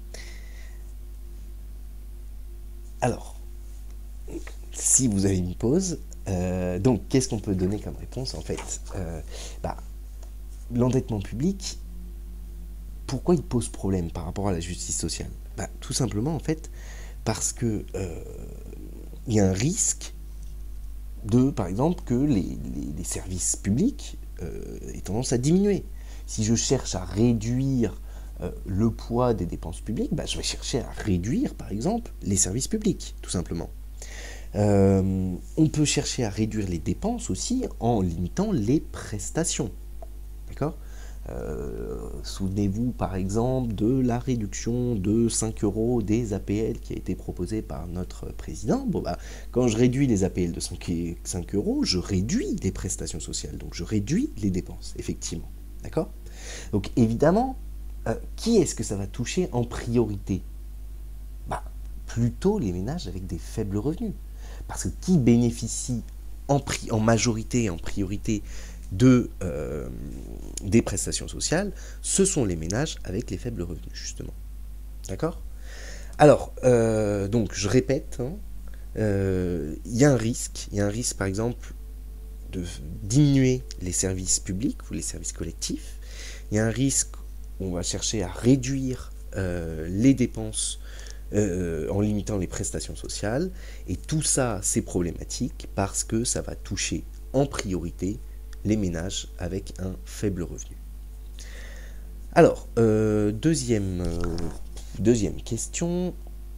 Alors, si vous avez une pause, euh, donc qu'est-ce qu'on peut donner comme réponse en fait? euh, bah, L'endettement public, pourquoi il pose problème par rapport à la justice sociale? Bah, tout simplement en fait parce que euh, il y a un risque de, par exemple, que les, les, les services publics euh, aient tendance à diminuer. Si je cherche à réduire euh, le poids des dépenses publiques, bah, je vais chercher à réduire, par exemple, les services publics, tout simplement. Euh, on peut chercher à réduire les dépenses aussi en limitant les prestations. D'accord? euh, Souvenez-vous par exemple de la réduction de cinq euros des A P L qui a été proposée par notre président. Bon, bah, quand je réduis les A P L de cinq euros, je réduis les prestations sociales, donc je réduis les dépenses, effectivement. D'accord? Donc évidemment, euh, qui est-ce que ça va toucher en priorité? Bah, plutôt les ménages avec des faibles revenus. Parce que qui bénéficie en, pri- en majorité et en priorité de, euh, des prestations sociales, ce sont les ménages avec les faibles revenus, justement. D'accord? Alors, euh, donc, je répète, hein, euh, il y a un risque, il y a un risque, par exemple, de diminuer les services publics ou les services collectifs. Il y a un risque, on va chercher à réduire euh, les dépenses Euh, en limitant les prestations sociales, et tout ça c'est problématique parce que ça va toucher en priorité les ménages avec un faible revenu. Alors, euh, deuxième, euh, deuxième question,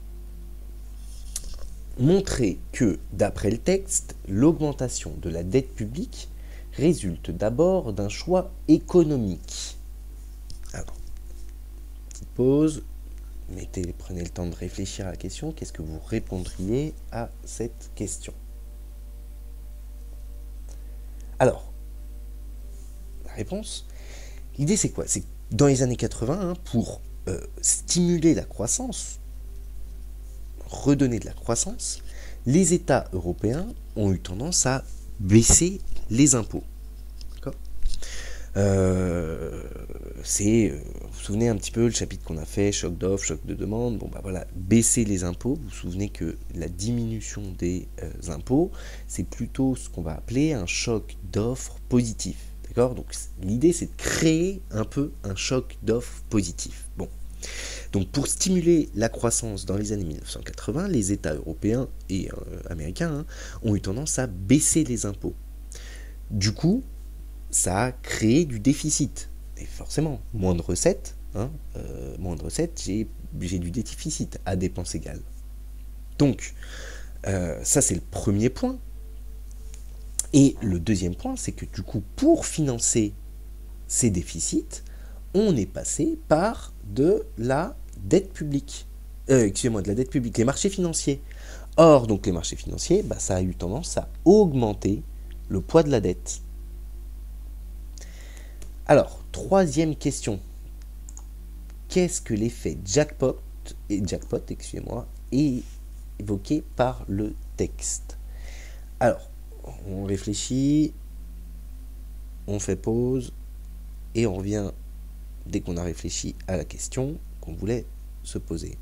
montrer que, d'après le texte, l'augmentation de la dette publique résulte d'abord d'un choix économique. Alors, petite pause. Mettez, prenez le temps de réfléchir à la question. Qu'est-ce que vous répondriez à cette question? Alors, la réponse, l'idée c'est quoi? C'est que dans les années quatre-vingts, hein, pour euh, stimuler la croissance, redonner de la croissance, les États européens ont eu tendance à baisser les impôts. D'accord? Euh, c'est, euh, vous vous souvenez un petit peu le chapitre qu'on a fait, choc d'offre, choc de demande, bon bah voilà, baisser les impôts, vous vous souvenez que la diminution des euh, impôts, c'est plutôt ce qu'on va appeler un choc d'offre positif, d'accord? Donc l'idée c'est de créer un peu un choc d'offre positif. Bon, donc pour stimuler la croissance dans les années mille neuf cent quatre-vingts, les États européens et euh, américains hein, ont eu tendance à baisser les impôts. Du coup, ça a créé du déficit. Et forcément, moins de recettes, hein, euh, moins de recettes, j'ai, j'ai du déficit à dépenses égales. Donc, euh, ça c'est le premier point. Et le deuxième point, c'est que du coup, pour financer ces déficits, on est passé par de la dette publique. Euh, excusez-moi, de la dette publique, les marchés financiers. Or, donc les marchés financiers, bah, ça a eu tendance à augmenter le poids de la dette. Alors, troisième question. Qu'est-ce que l'effet jackpot, et jackpot, excusez-moi, est évoqué par le texte? Alors, on réfléchit, on fait pause, et on revient dès qu'on a réfléchi à la question qu'on voulait se poser.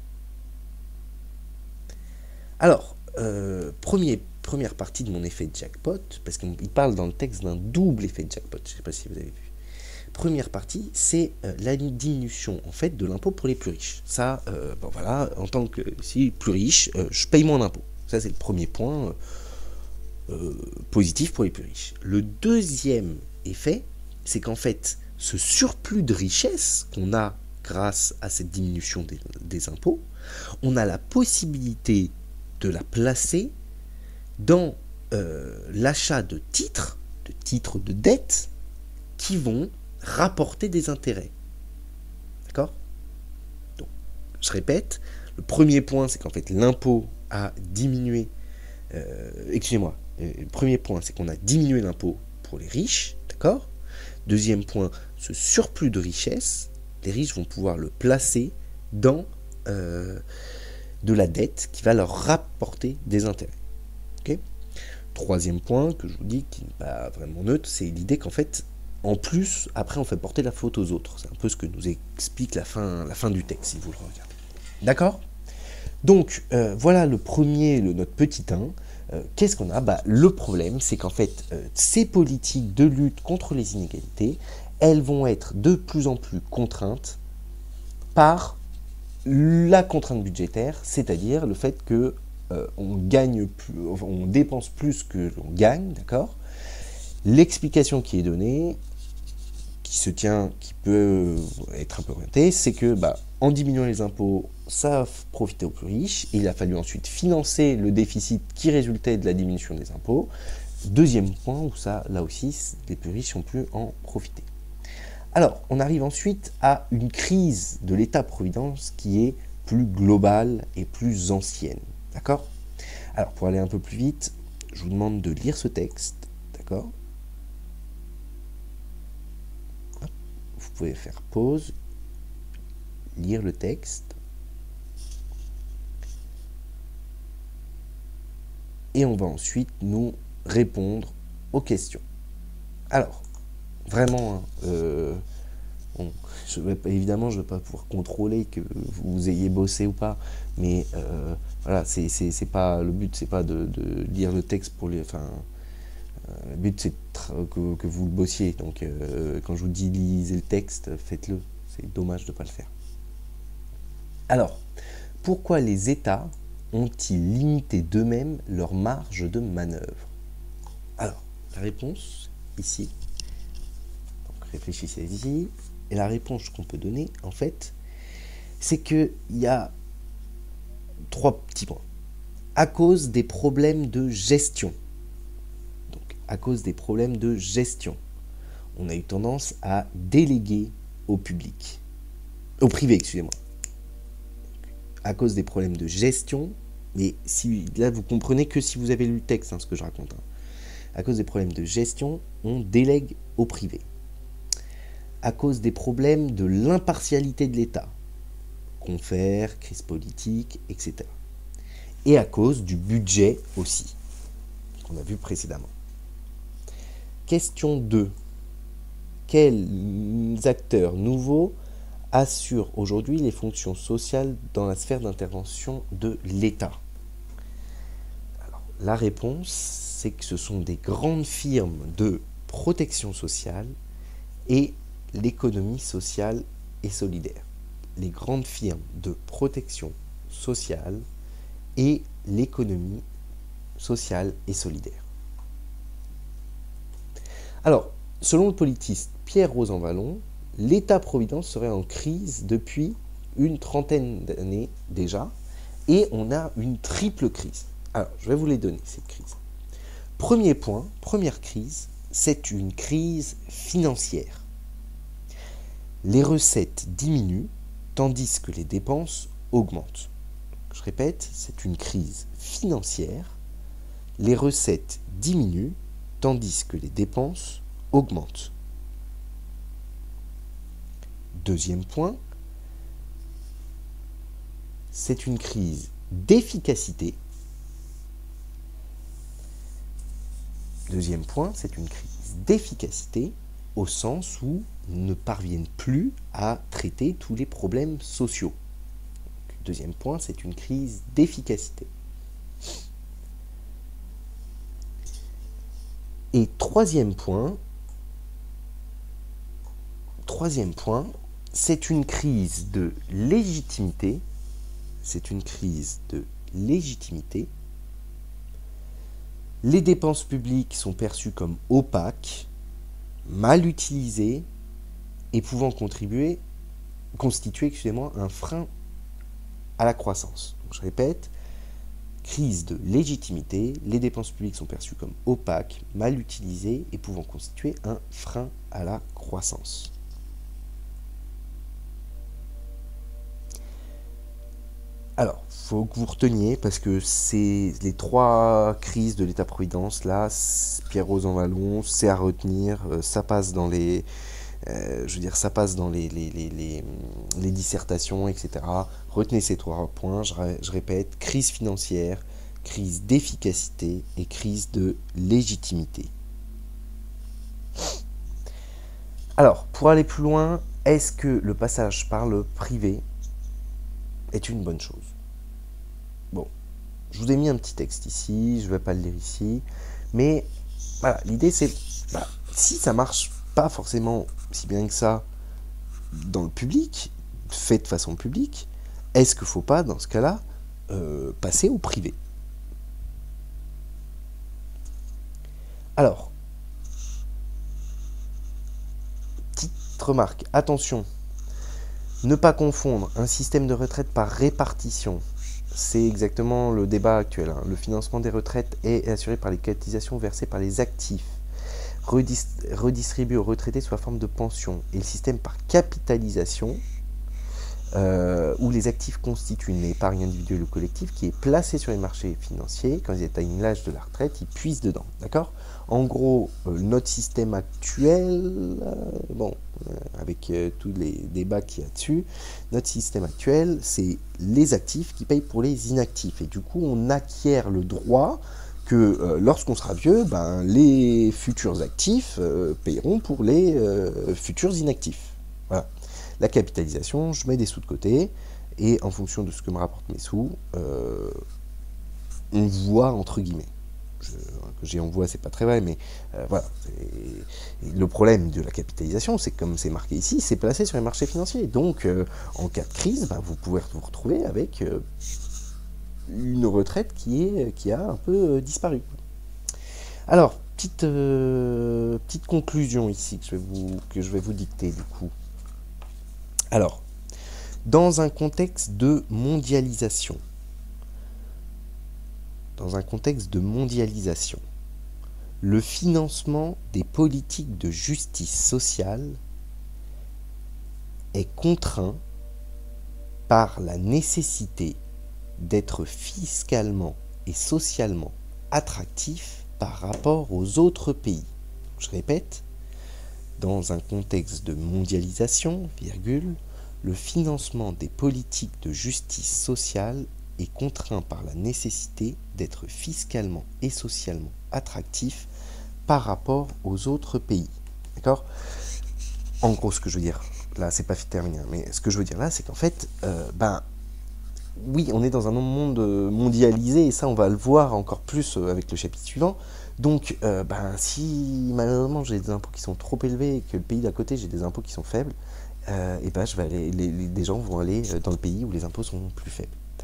Alors, euh, premier, première partie de mon effet jackpot, parce qu'il parle dans le texte d'un double effet jackpot, je ne sais pas si vous avez vu. Première partie, c'est euh, la diminution en fait de l'impôt pour les plus riches. Ça, euh, bon voilà, en tant que si plus riche, euh, je paye moins d'impôts. Ça c'est le premier point euh, positif pour les plus riches. Le deuxième effet, c'est qu'en fait, ce surplus de richesse qu'on a grâce à cette diminution des, des impôts, on a la possibilité de la placer dans euh, l'achat de titres, de titres de dette, qui vont rapporter des intérêts. D'accord? Donc, je répète, Le premier point, c'est qu'en fait, l'impôt a diminué. Euh, excusez-moi. Le premier point, c'est qu'on a diminué l'impôt pour les riches, d'accord? Deuxième point, ce surplus de richesse, les riches vont pouvoir le placer dans euh, de la dette qui va leur rapporter des intérêts. Okay. Troisième point que je vous dis, qui n'est pas vraiment neutre, c'est l'idée qu'en fait, en plus, après, on fait porter la faute aux autres. C'est un peu ce que nous explique la fin, la fin du texte, si vous le regardez. D'accord? Donc, euh, voilà le premier, le, notre petit un. Euh, qu'est-ce qu'on a? Bah, le problème, c'est qu'en fait, euh, ces politiques de lutte contre les inégalités, elles vont être de plus en plus contraintes par la contrainte budgétaire, c'est-à-dire le fait que euh, on gagne plus, on dépense plus que l'on gagne, d'accord? L'explication qui est donnée, qui se tient, qui peut être un peu orientée, c'est que bah, en diminuant les impôts, ça a profité aux plus riches. Il a fallu ensuite financer le déficit qui résultait de la diminution des impôts. Deuxième point où ça, là aussi, les plus riches ont pu en profiter. Alors, on arrive ensuite à une crise de l'État-providence qui est plus globale et plus ancienne. D'accord? Alors, pour aller un peu plus vite, je vous demande de lire ce texte. D'accord? Vous pouvez faire pause, lire le texte. Et on va ensuite nous répondre aux questions. Alors, vraiment, euh, bon, je vais pas, évidemment, je ne vais pas pouvoir contrôler que vous ayez bossé ou pas, mais euh, voilà, c'est, c'est, c'est pas, le but, c'est pas de, de lire le texte pour les... Enfin, euh, le but, c'est que, que vous le bossiez. Donc, euh, quand je vous dis lisez le texte, faites-le. C'est dommage de ne pas le faire. Alors, pourquoi les États ont-ils limité d'eux-mêmes leur marge de manœuvre? Alors, la réponse, ici. Donc, réfléchissez ici. Et la réponse qu'on peut donner, en fait, c'est qu'il y a trois petits points. À cause des problèmes de gestion. Donc, à cause des problèmes de gestion, on a eu tendance à déléguer au public. Au privé, excusez-moi. À cause des problèmes de gestion, mais si, là vous comprenez que si vous avez lu le texte, hein, ce que je raconte. Hein. À cause des problèmes de gestion, on délègue au privé. À cause des problèmes de l'impartialité de l'État, confère, crise politique, et cetera. Et à cause du budget aussi, qu'on a vu précédemment. Question deux. Quels acteurs nouveaux assurent aujourd'hui les fonctions sociales dans la sphère d'intervention de l'État? Alors, la réponse, c'est que ce sont des grandes firmes de protection sociale et l'économie sociale et solidaire. Les grandes firmes de protection sociale et l'économie sociale et solidaire. Alors, selon le politiste Pierre Rosanvallon, l'État-providence serait en crise depuis une trentaine d'années déjà, et on a une triple crise. Alors, je vais vous les donner, ces crises. Premier point, première crise, c'est une crise financière. Les recettes diminuent, tandis que les dépenses augmentent. Je répète, c'est une crise financière. Les recettes diminuent, tandis que les dépenses augmentent. Deuxième point, c'est une crise d'efficacité. Deuxième point, c'est une crise d'efficacité au sens où ils ne parviennent plus à traiter tous les problèmes sociaux. Deuxième point, c'est une crise d'efficacité. Et troisième point, troisième point, c'est une crise de légitimité. C'est une crise de légitimité. Les dépenses publiques sont perçues comme opaques, mal utilisées et pouvant contribuer, constituer, excusez-moi, un frein à la croissance. Donc, je répète, crise de légitimité, les dépenses publiques sont perçues comme opaques, mal utilisées et pouvant constituer un frein à la croissance. Alors, faut que vous reteniez, parce que c'est les trois crises de l'État-providence, là, Pierre-Rose en Vallon, c'est à retenir, euh, ça passe dans les... euh, je veux dire, ça passe dans les, les, les, les, les dissertations, et cetera. Retenez ces trois points, je, je répète, crise financière, crise d'efficacité et crise de légitimité. Alors, pour aller plus loin, est-ce que le passage par le privé est une bonne chose? Bon, je vous ai mis un petit texte ici, je ne vais pas le lire ici, mais voilà, l'idée c'est, bah, si ça marche pas forcément si bien que ça dans le public, fait de façon publique, est-ce qu'il ne faut pas, dans ce cas-là, euh, passer au privé? Alors, petite remarque, attention, ne pas confondre un système de retraite par répartition. C'est exactement le débat actuel. Hein. Le financement des retraites est assuré par les cotisations versées par les actifs, redistribuées aux retraités sous la forme de pension. Et le système par capitalisation, euh, où les actifs constituent une épargne individuelle ou collective qui est placée sur les marchés financiers. Quand ils atteignent l'âge de la retraite, ils puissent dedans. D'accord ? En gros, euh, notre système actuel, euh, bon, euh, avec euh, tous les débats qu'il y a dessus, notre système actuel, c'est les actifs qui payent pour les inactifs. Et du coup, on acquiert le droit que euh, lorsqu'on sera vieux, ben, les futurs actifs euh, paieront pour les euh, futurs inactifs. Voilà. La capitalisation, je mets des sous de côté, et en fonction de ce que me rapportent mes sous, euh, on voit entre guillemets. Je, que j'ai on voit, c'est pas très vrai, mais euh, voilà. Le problème de la capitalisation, c'est que comme c'est marqué ici, c'est placé sur les marchés financiers. Donc, euh, en cas de crise, ben, vous pouvez vous retrouver avec euh, une retraite qui, est, qui a un peu euh, disparu. Alors, petite, euh, petite conclusion ici que je, vais vous, que je vais vous dicter du coup. Alors, dans un contexte de mondialisation, dans un contexte de mondialisation, le financement des politiques de justice sociale est contraint par la nécessité d'être fiscalement et socialement attractif par rapport aux autres pays. Je répète, dans un contexte de mondialisation, virgule, le financement des politiques de justice sociale est contraint par la nécessité d'être fiscalement et socialement attractif par rapport aux autres pays. D'accord ? En gros, ce que je veux dire, là, c'est pas terminé, mais ce que je veux dire là, c'est qu'en fait, euh, ben, oui, on est dans un monde mondialisé, et ça, on va le voir encore plus avec le chapitre suivant. Donc, euh, ben, si malheureusement j'ai des impôts qui sont trop élevés et que le pays d'à côté j'ai des impôts qui sont faibles, euh, et ben, je vais aller, les, les, les gens vont aller dans le pays où les impôts sont plus faibles. D'accord ?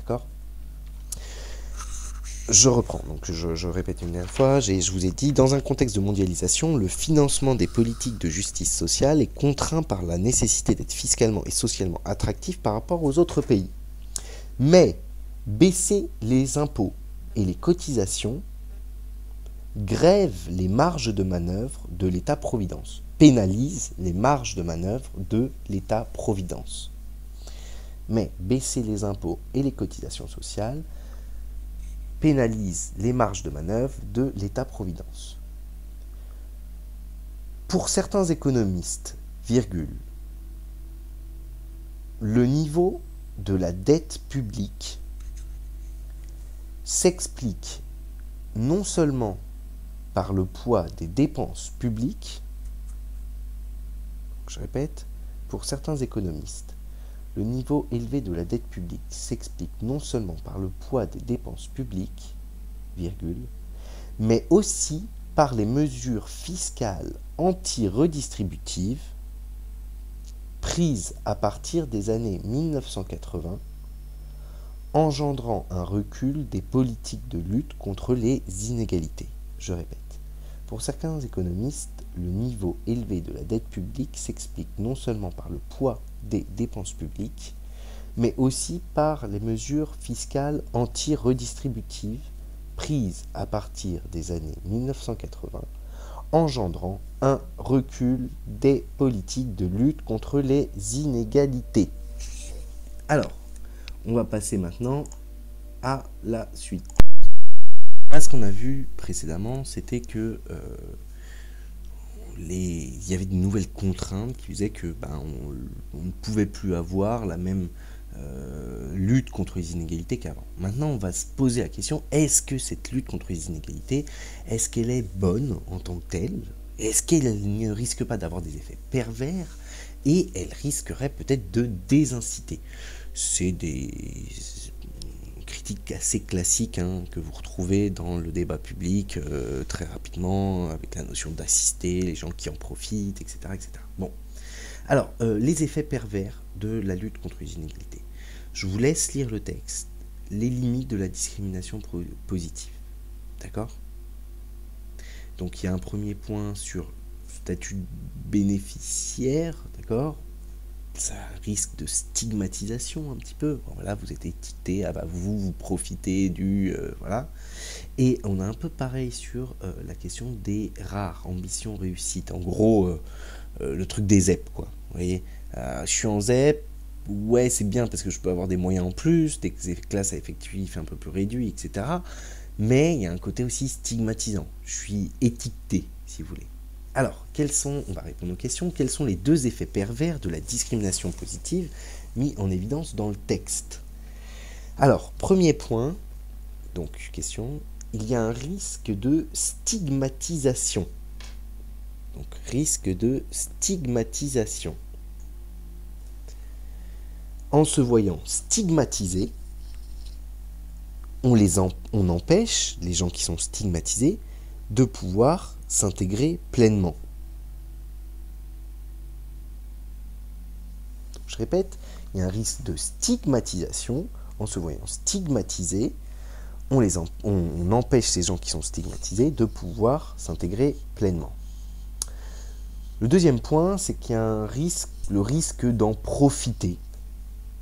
Je reprends, donc je, je répète une dernière fois, je vous ai dit, dans un contexte de mondialisation, le financement des politiques de justice sociale est contraint par la nécessité d'être fiscalement et socialement attractif par rapport aux autres pays. Mais baisser les impôts et les cotisations grève les marges de manœuvre de l'État-providence, pénalise les marges de manœuvre de l'État-providence. Mais baisser les impôts et les cotisations sociales pénalise les marges de manœuvre de l'État-providence. Pour certains économistes, virgule, le niveau de la dette publique s'explique non seulement par le poids des dépenses publiques, je répète, pour certains économistes, le niveau élevé de la dette publique s'explique non seulement par le poids des dépenses publiques, virgule, mais aussi par les mesures fiscales anti-redistributives prises à partir des années mille neuf cent quatre-vingts, engendrant un recul des politiques de lutte contre les inégalités. Je répète, pour certains économistes, le niveau élevé de la dette publique s'explique non seulement par le poids des dépenses publiques, mais aussi par les mesures fiscales anti-redistributives prises à partir des années mille neuf cent quatre-vingts, engendrant un recul des politiques de lutte contre les inégalités. Alors, on va passer maintenant à la suite. Là, ce qu'on a vu précédemment, c'était que euh, les... il y avait de nouvelles contraintes qui faisaient que ben, on, on ne pouvait plus avoir la même euh, lutte contre les inégalités qu'avant. Maintenant, on va se poser la question, est-ce que cette lutte contre les inégalités, est-ce qu'elle est bonne en tant que telle? Est-ce qu'elle ne risque pas d'avoir des effets pervers? Et elle risquerait peut-être de désinciter. C'est des critiques assez classiques hein, que vous retrouvez dans le débat public euh, très rapidement, avec la notion d'assister, les gens qui en profitent, et cetera et cetera. Bon. Alors, euh, les effets pervers de la lutte contre les inégalités. Je vous laisse lire le texte. Les limites de la discrimination positive. D'accord ? Donc, il y a un premier point sur statut bénéficiaire, d'accord ? Ça risque de stigmatisation un petit peu. Bon, voilà, vous êtes étiqueté, ah bah vous, vous profitez du... Euh, voilà. Et on a un peu pareil sur euh, la question des rares ambitions réussites. En gros, euh, euh, le truc des Z E P, quoi. Vous voyez, euh, je suis en Z E P, ouais, c'est bien parce que je peux avoir des moyens en plus, des classes à effectif un peu plus réduits, et cetera. Mais il y a un côté aussi stigmatisant. Je suis étiqueté, si vous voulez. Alors, quels sont, on va répondre aux questions, quels sont les deux effets pervers de la discrimination positive mis en évidence dans le texte? Alors, premier point, donc question, il y a un risque de stigmatisation. Donc, risque de stigmatisation. En se voyant stigmatisés, on, les en, on empêche les gens qui sont stigmatisés de pouvoir s'intégrer pleinement. Je répète, il y a un risque de stigmatisation. En se voyant stigmatisés, on, les en, on, on empêche ces gens qui sont stigmatisés de pouvoir s'intégrer pleinement. Le deuxième point, c'est qu'il y a un risque, le risque d'en profiter. D'accord ?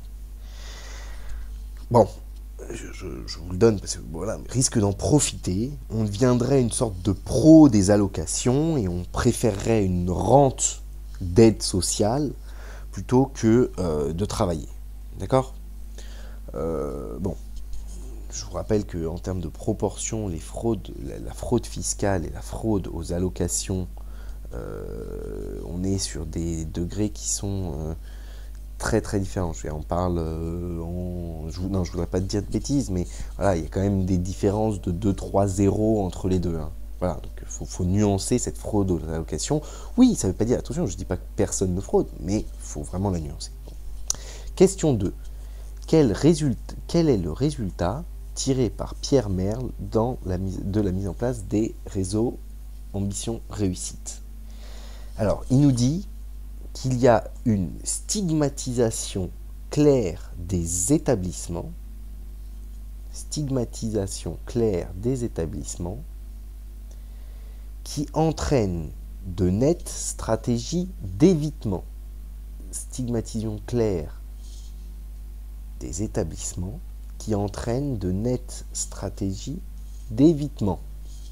Bon, je, je, je vous le donne parce que voilà, risque d'en profiter. On deviendrait une sorte de pro des allocations et on préférerait une rente d'aide sociale plutôt que euh, de travailler. D'accord ? euh, Bon, je vous rappelle qu'en termes de proportion, les fraudes, la, la fraude fiscale et la fraude aux allocations, euh, on est sur des degrés qui sont euh, très très différents. Je, on parle, euh, en, je, non, je voudrais pas te dire de bêtises, mais voilà, il y a quand même des différences de deux trois zéros entre les deux. Hein. Voilà, donc il faut, faut nuancer cette fraude aux allocations. Oui, ça ne veut pas dire, attention, je ne dis pas que personne ne fraude, mais il faut vraiment la nuancer. Bon. Question deux. Quel, résultat, quel est le résultat tiré par Pierre Merle dans la mise, de la mise en place des réseaux Ambition Réussite? Alors, il nous dit qu'il y a une stigmatisation claire des établissements, stigmatisation claire des établissements, qui entraîne de nettes stratégies d'évitement. Stigmatisation claire des établissements qui entraîne de nettes stratégies d'évitement.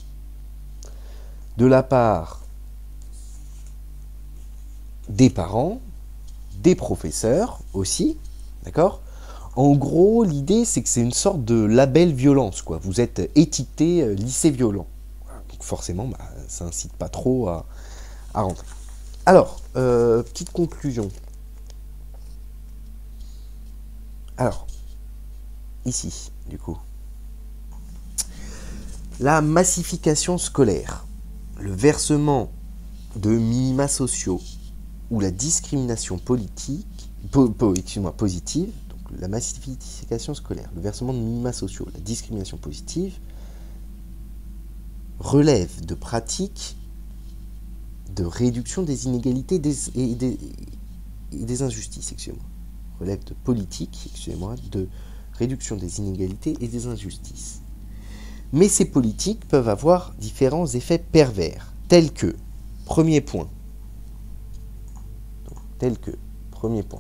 De la part des parents, des professeurs aussi, d'accord ? En gros, l'idée, c'est que c'est une sorte de label violence, quoi. Vous êtes étiqueté euh, lycée violent. Donc forcément, bah, ça incite pas trop à, à rentrer. Alors, euh, petite conclusion. Alors, ici, du coup. La massification scolaire, le versement de minima sociaux ou la discrimination politique, po, po, excuse-moi, positive, donc la massification scolaire, le versement de minima sociaux, la discrimination positive, relève de pratiques de réduction des inégalités des, et, des, et des injustices, excusez-moi. Relève de politique, excusez-moi, de réduction des inégalités et des injustices. Mais ces politiques peuvent avoir différents effets pervers, tels que, premier point, donc, tels que, premier point,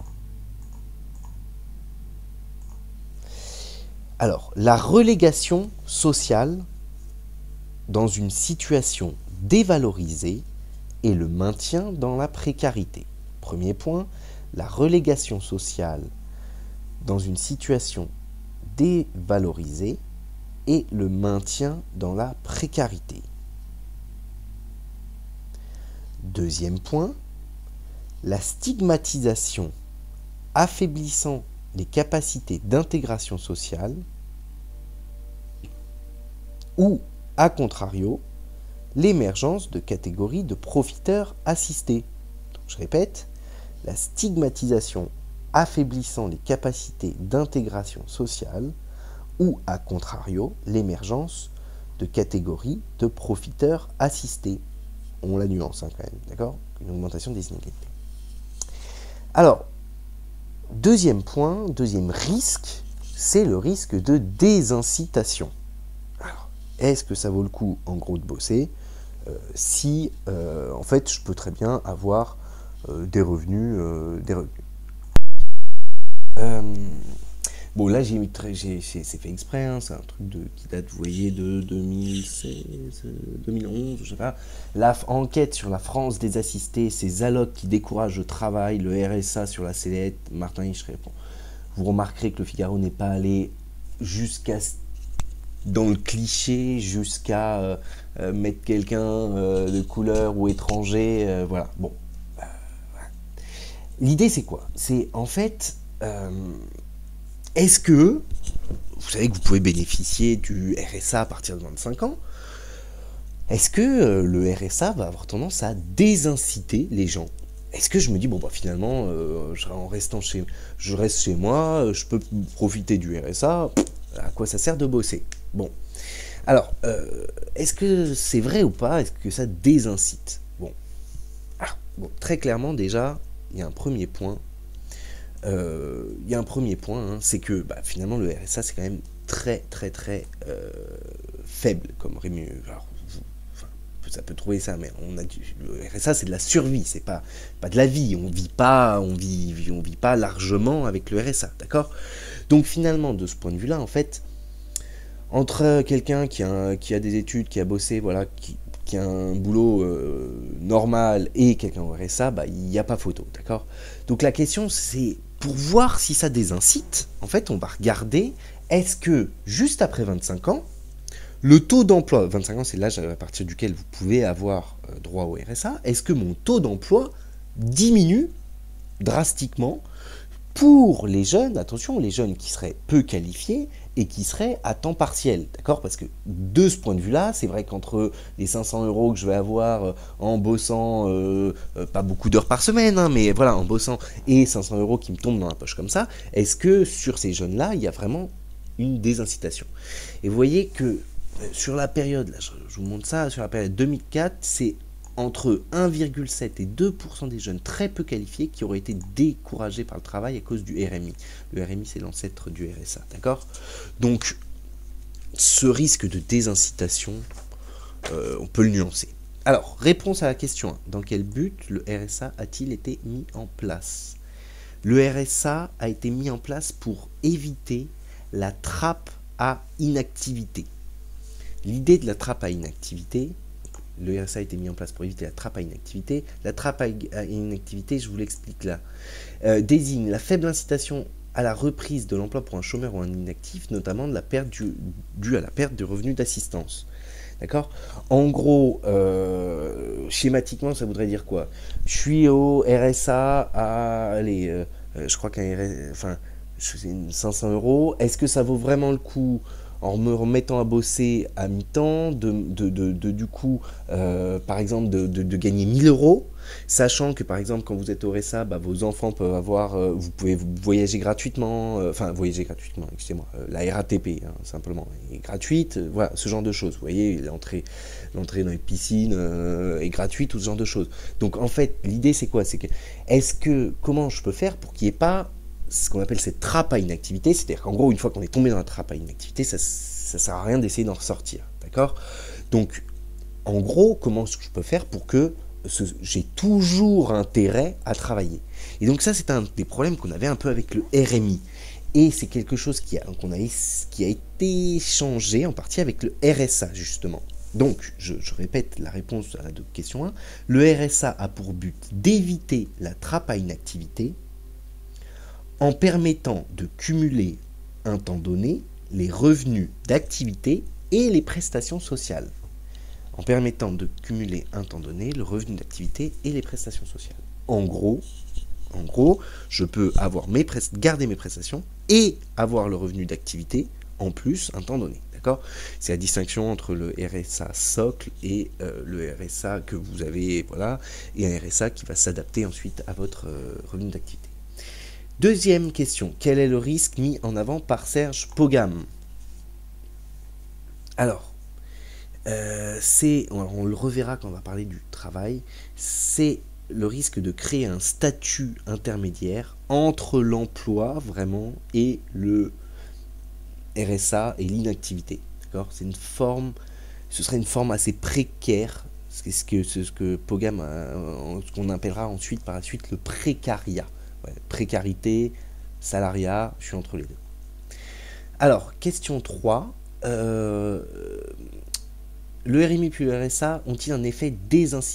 alors, la relégation sociale dans une situation dévalorisée et le maintien dans la précarité. Premier point, la relégation sociale dans une situation dévalorisée et le maintien dans la précarité. Deuxième point, la stigmatisation affaiblissant les capacités d'intégration sociale ou, à contrario, l'émergence de catégories de profiteurs assistés. Donc, je répète, la stigmatisation affaiblissant les capacités d'intégration sociale ou, à contrario, l'émergence de catégories de profiteurs assistés. On la nuance hein, quand même, d'accord ? Une augmentation des inégalités. Alors, deuxième point, deuxième risque, c'est le risque de désincitation. Alors, est-ce que ça vaut le coup, en gros, de bosser euh, si, euh, en fait, je peux très bien avoir euh, des revenus, euh, des revenus. Euh, bon, là, j'ai, j'ai, j'ai, c'est fait exprès, hein, c'est un truc de, qui date, vous voyez, de deux mille seize, deux mille onze, je sais pas. La f- enquête sur la France des assistés, ces allocs qui découragent le travail, le R S A sur la sellette, Martin Hirsch répond. Vous remarquerez que le Figaro n'est pas allé jusqu'à dans le cliché, jusqu'à euh, euh, mettre quelqu'un euh, de couleur ou étranger, euh, voilà. Bon, euh, voilà. L'idée, c'est quoi ? C'est en fait, euh, est-ce que, vous savez que vous pouvez bénéficier du R S A à partir de vingt-cinq ans, est-ce que euh, le R S A va avoir tendance à désinciter les gens ? Est-ce que je me dis, bon, bah finalement, euh, en restant chez, je reste chez moi, je peux profiter du R S A, à quoi ça sert de bosser ? Bon. Alors, euh, est-ce que c'est vrai ou pas ? Est-ce que ça désincite ? Bon. Alors, bon, très clairement, déjà, il y a un premier point. Euh, il y a un premier point, hein, c'est que bah, finalement, le R S A, c'est quand même très, très, très euh, faible comme rémunération. Enfin, ça peut trouver ça, mais on a du, le R S A, c'est de la survie, c'est pas, pas de la vie. On vit pas, on vit, on vit pas largement avec le R S A, d'accord ? Donc finalement, de ce point de vue-là, en fait, entre quelqu'un qui a, qui a des études, qui a bossé, voilà, qui, qui a un boulot euh, normal et quelqu'un au R S A, bah, il n'y a pas photo, d'accord ? Donc la question, c'est pour voir si ça désincite, en fait, on va regarder, est-ce que juste après vingt-cinq ans, le taux d'emploi, vingt-cinq ans c'est l'âge à partir duquel vous pouvez avoir euh, droit au R S A, est-ce que mon taux d'emploi diminue drastiquement pour les jeunes, attention, les jeunes qui seraient peu qualifiés et qui seraient à temps partiel, d'accord ? Parce que de ce point de vue-là, c'est vrai qu'entre les cinq cents euros que je vais avoir en bossant, euh, pas beaucoup d'heures par semaine, hein, mais voilà, en bossant, et cinq cents euros qui me tombent dans la poche comme ça, est-ce que sur ces jeunes-là, il y a vraiment une désincitation ? Et vous voyez que sur la période, là, je, je vous montre ça, sur la période deux mille quatre, c'est entre un virgule sept et deux pour cent des jeunes très peu qualifiés qui auraient été découragés par le travail à cause du R M I. Le R M I, c'est l'ancêtre du R S A, d'accord ? Donc, ce risque de désincitation, euh, on peut le nuancer. Alors, réponse à la question un. Dans quel but le R S A a-t-il été mis en place ? Le R S A a été mis en place pour éviter la trappe à inactivité. L'idée de la trappe à inactivité, le R S A a été mis en place pour éviter la trappe à inactivité. La trappe à inactivité, je vous l'explique là, euh, désigne la faible incitation à la reprise de l'emploi pour un chômeur ou un inactif, notamment de la perte du, due à la perte du revenu d'assistance. D'accord ? En gros, euh, schématiquement, ça voudrait dire quoi ? Je suis au R S A à, allez, euh, je crois qu'un R S A, enfin, c'est cinq cents euros. Est-ce que ça vaut vraiment le coup ? En me remettant à bosser à mi-temps, de, de, de, de du coup, euh, par exemple, de, de, de gagner mille euros, sachant que, par exemple, quand vous êtes au R S A, bah, vos enfants peuvent avoir, euh, vous pouvez voyager gratuitement, euh, enfin, voyager gratuitement, excusez-moi, euh, la R A T P, hein, simplement, est gratuite, euh, voilà, ce genre de choses, vous voyez, l'entrée, l'entrée dans les piscines euh, est gratuite, tout ce genre de choses. Donc, en fait, l'idée, c'est quoi ? C'est que, est-ce que, comment je peux faire pour qu'il n'y ait pas ce qu'on appelle cette trappe à inactivité, c'est-à-dire qu'en gros, une fois qu'on est tombé dans la trappe à inactivité, ça ne sert à rien d'essayer d'en ressortir, d'accord ? Donc, en gros, comment est-ce que je peux faire pour que ce, j'ai toujours intérêt à travailler ? Et donc ça, c'est un des problèmes qu'on avait un peu avec le R M I. Et c'est quelque chose qui a, qu'on a, qui a été changé en partie avec le R S A, justement. Donc, je, je répète la réponse à la question un. Le R S A a pour but d'éviter la trappe à inactivité en permettant de cumuler un temps donné les revenus d'activité et les prestations sociales. En permettant de cumuler un temps donné le revenu d'activité et les prestations sociales. En gros, en gros, je peux avoir mes prest- garder mes prestations et avoir le revenu d'activité en plus un temps donné. D'accord ? C'est la distinction entre le R S A socle et euh, le R S A que vous avez, voilà, et un R S A qui va s'adapter ensuite à votre euh, revenu d'activité. Deuxième question, quel est le risque mis en avant par Serge Pogam ? Alors, euh, c'est, on, on le reverra quand on va parler du travail, c'est le risque de créer un statut intermédiaire entre l'emploi vraiment et le R S A et l'inactivité. D'accord ? C'est une forme, ce serait une forme assez précaire, c'est ce que, c'est ce que Pogam, a, ce qu'on appellera ensuite par la suite le précariat. Ouais, précarité, salariat, je suis entre les deux. Alors, question trois. Euh, le R M I puis le R S A ont-ils un effet désincitatif ?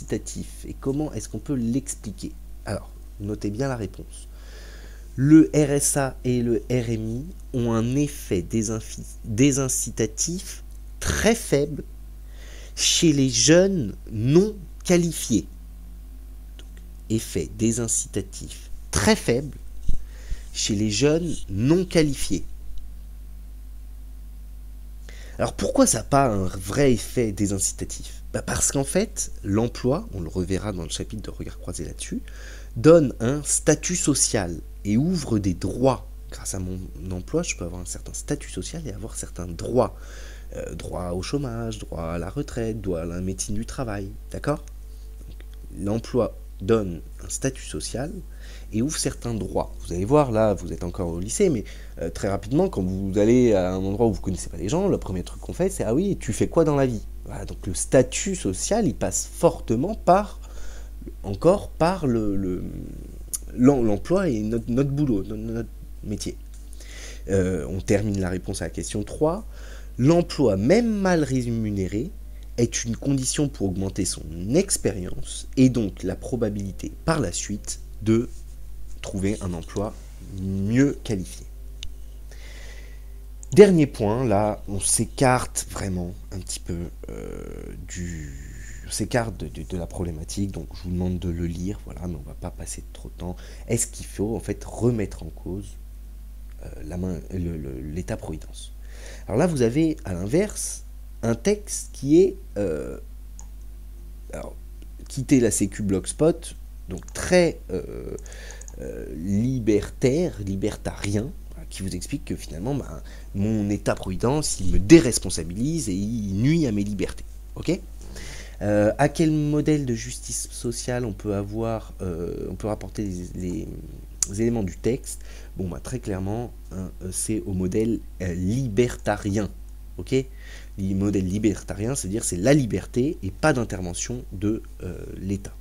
Et comment est-ce qu'on peut l'expliquer ? Alors, notez bien la réponse. Le R S A et le R M I ont un effet désincitatif très faible chez les jeunes non qualifiés. Donc, effet désincitatif très faible chez les jeunes non qualifiés. Alors pourquoi ça n'a pas un vrai effet désincitatif ? Bah parce qu'en fait, l'emploi, on le reverra dans le chapitre de Regard croisé là-dessus, donne un statut social et ouvre des droits. Grâce à mon emploi, je peux avoir un certain statut social et avoir certains droits. Euh, droit au chômage, droit à la retraite, droit à la médecine du travail, d'accord ? Donc, l'emploi donne un statut social et ouvre certains droits. Vous allez voir, là, vous êtes encore au lycée, mais euh, très rapidement, quand vous allez à un endroit où vous ne connaissez pas les gens, le premier truc qu'on fait, c'est « Ah oui, tu fais quoi dans la vie ?» Voilà, donc le statut social, il passe fortement par, encore par le, le, l'emploi et notre, notre boulot, notre, notre métier. Euh, on termine la réponse à la question trois. L'emploi, même mal rémunéré, est une condition pour augmenter son expérience et donc la probabilité par la suite de trouver un emploi mieux qualifié. Dernier point, là, on s'écarte vraiment un petit peu euh, du... On s'écarte de, de, de la problématique, donc je vous demande de le lire, voilà, mais on ne va pas passer trop de temps. Est-ce qu'il faut en fait remettre en cause euh, la main, le, le, l'État-providence ? Alors là, vous avez à l'inverse un texte qui est euh, alors, quitter la Sécu Blogspot, donc très euh, euh, libertaire, libertarien, qui vous explique que finalement, bah, mon État-providence, il me déresponsabilise et il nuit à mes libertés. Ok ? Euh, à quel modèle de justice sociale on peut avoir, euh, on peut rapporter les, les, les éléments du texte ? Bon, bah, très clairement, hein, c'est au modèle euh, libertarien. Ok ? Le modèle libertarien, c'est-à-dire c'est la liberté et pas d'intervention de euh, l'État.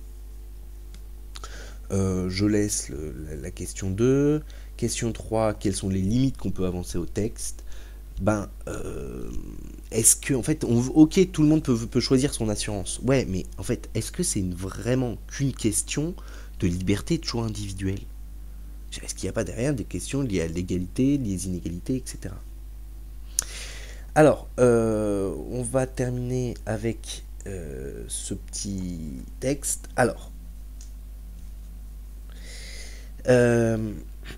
Euh, je laisse le, la, la question deux. Question trois, quelles sont les limites qu'on peut avancer au texte ? Ben, euh, est-ce que, en fait, on, ok, tout le monde peut, peut choisir son assurance. Ouais, mais en fait, est-ce que c'est une, vraiment qu'une question de liberté de choix individuel ? Est-ce qu'il n'y a pas derrière des questions liées à l'égalité, les inégalités, et cetera. Alors, euh, on va terminer avec euh, ce petit texte. Alors, euh,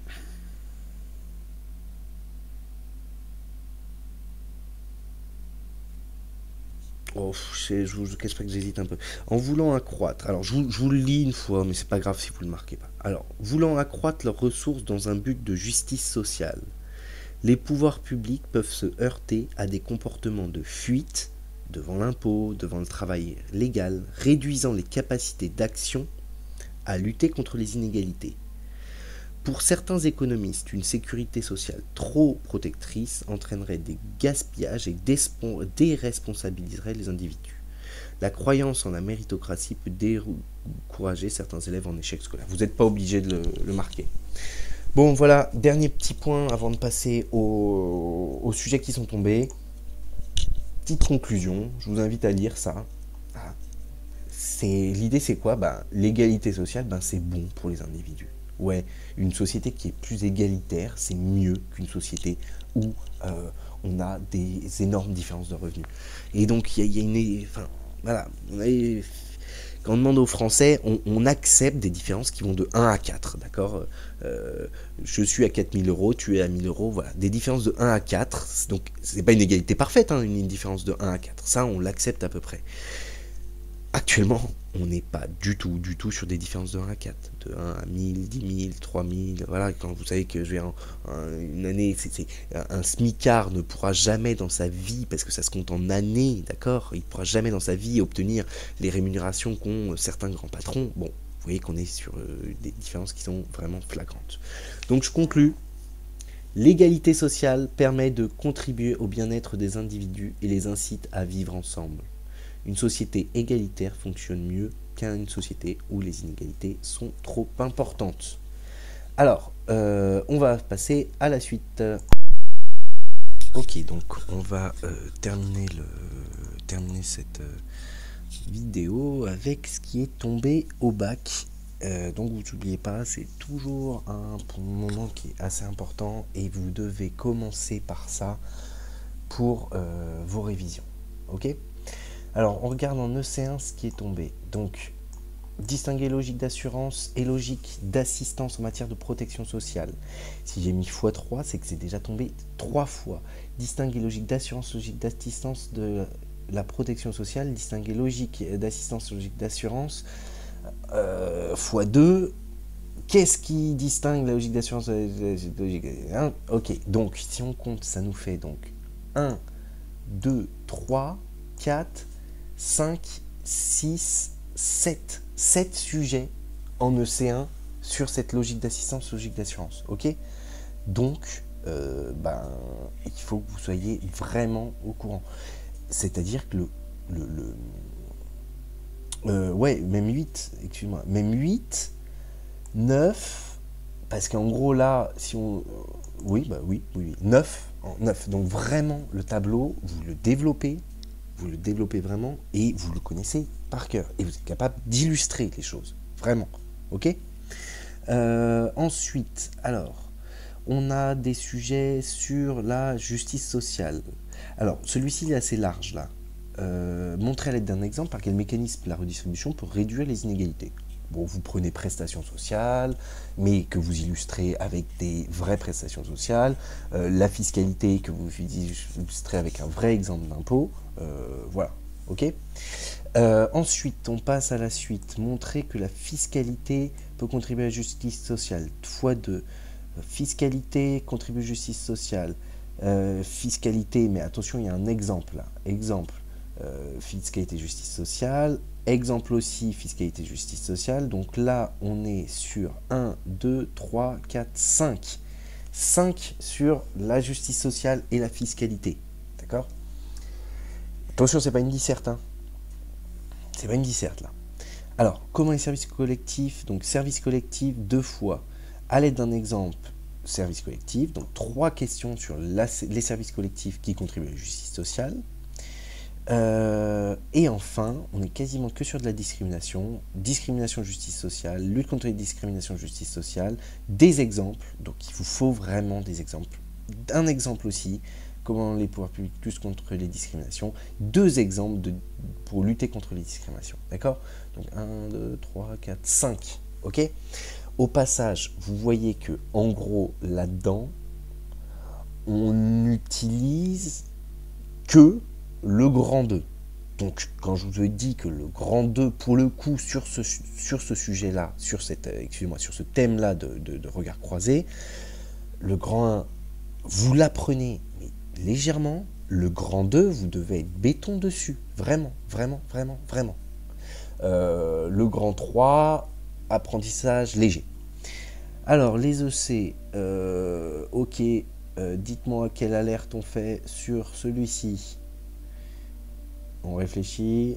oh, je, je vous cache pas que j'hésite un peu. En voulant accroître, alors je vous, je vous le lis une fois, mais c'est pas grave si vous le marquez pas. Alors, voulant accroître leurs ressources dans un but de justice sociale, les pouvoirs publics peuvent se heurter à des comportements de fuite devant l'impôt, devant le travail légal, réduisant les capacités d'action à lutter contre les inégalités. Pour certains économistes, une sécurité sociale trop protectrice entraînerait des gaspillages et déresponsabiliserait les individus. La croyance en la méritocratie peut décourager certains élèves en échec scolaire. Vous n'êtes pas obligé de le, le marquer. Bon, voilà, dernier petit point avant de passer aux, aux sujets qui sont tombés. Petite conclusion, je vous invite à lire ça. C'est, l'idée, c'est quoi ? Ben, l'égalité sociale, ben, c'est bon pour les individus. Ouais, une société qui est plus égalitaire, c'est mieux qu'une société où euh, on a des énormes différences de revenus. Et donc, il y, y a une... Enfin, voilà, on a, quand on demande aux Français, on, on accepte des différences qui vont de un à quatre, d'accord euh, Je suis à quatre mille euros, tu es à mille euros, voilà. Des différences de un à quatre, donc c'est pas une égalité parfaite, hein, une, une différence de un à quatre. Ça, on l'accepte à peu près. Actuellement, on n'est pas du tout, du tout sur des différences de un à quatre. De un à mille, dix mille, trois mille, voilà, quand vous savez que je vais en, en une année, c'est, c'est, un smicard ne pourra jamais dans sa vie, parce que ça se compte en années, d'accord, il ne pourra jamais dans sa vie obtenir les rémunérations qu'ont certains grands patrons. Bon, vous voyez qu'on est sur euh, des différences qui sont vraiment flagrantes. Donc je conclus. L'égalité sociale permet de contribuer au bien-être des individus et les incite à vivre ensemble. Une société égalitaire fonctionne mieux qu'une société où les inégalités sont trop importantes. Alors, euh, on va passer à la suite. Ok, donc on va euh, terminer, le, terminer cette euh, vidéo avec ce qui est tombé au bac. Euh, donc vous n'oubliez pas, c'est toujours un moment qui est assez important et vous devez commencer par ça pour euh, vos révisions. Ok ? Alors, on regarde en E C un ce qui est tombé. Donc, distinguer logique d'assurance et logique d'assistance en matière de protection sociale. Si j'ai mis fois trois, c'est que c'est déjà tombé trois fois. Distinguer logique d'assurance, logique d'assistance de la protection sociale. Distinguer logique d'assistance, logique d'assurance. Euh, fois deux. Qu'est-ce qui distingue la logique d'assurance logique hein Ok, donc, si on compte, ça nous fait donc un, deux, trois, quatre, cinq, six, sept. sept sujets en E C un sur cette logique d'assistance, logique d'assurance. Ok ? Donc, euh, ben, il faut que vous soyez vraiment au courant. C'est-à-dire que le... le, le euh, ouais, même huit, excuse-moi. Même huit, neuf, parce qu'en gros là, si on... Oui, bah oui, oui, oui. neuf, neuf. Donc vraiment, le tableau, vous le développez, vous le développez vraiment et vous le connaissez par cœur. Et vous êtes capable d'illustrer les choses. Vraiment. Ok ? euh, Ensuite, alors, on a des sujets sur la justice sociale. Alors, celui-ci est assez large là. Euh, montrer à l'aide d'un exemple par quel mécanisme la redistribution peut réduire les inégalités. Bon, vous prenez prestations sociales, mais que vous illustrez avec des vraies prestations sociales, euh, la fiscalité que vous illustrez avec un vrai exemple d'impôt, euh, voilà, ok. Euh, ensuite, on passe à la suite, montrer que la fiscalité peut contribuer à la justice sociale, fois deux, fiscalité contribue à la justice sociale, euh, fiscalité, mais attention, il y a un exemple là, exemple, euh, fiscalité justice sociale, exemple aussi, fiscalité justice sociale. Donc là, on est sur un, deux, trois, quatre, cinq. cinq sur la justice sociale et la fiscalité. D'accord ? Attention, c'est pas une disserte. Hein. C'est pas une disserte, là. Alors, comment les services collectifs ? Donc, service collectif, deux fois. À l'aide d'un exemple, service collectif. Donc, trois questions sur la, les services collectifs qui contribuent à la justice sociale. Euh, et enfin, on est quasiment que sur de la discrimination, discrimination justice sociale, lutte contre les discriminations justice sociale, des exemples, donc il vous faut vraiment des exemples. Un exemple aussi, comment les pouvoirs publics luttent contre les discriminations, deux exemples de, pour lutter contre les discriminations, d'accord ? Donc un, deux, trois, quatre, cinq, ok ? Au passage, vous voyez que en gros, là-dedans, on n'utilise que le grand deux. Donc, quand je vous ai dit que le grand deux, pour le coup, sur ce, sur ce sujet-là, sur, cette, excusez-moi, sur ce thème-là de, de, de regard croisé, le grand un, vous l'apprenez mais légèrement. Le grand deux, vous devez être béton dessus. Vraiment, vraiment, vraiment, vraiment. Euh, le grand trois, apprentissage léger. Alors, les E C, euh, ok, euh, dites-moi quelle alerte on fait sur celui-ci. On réfléchit.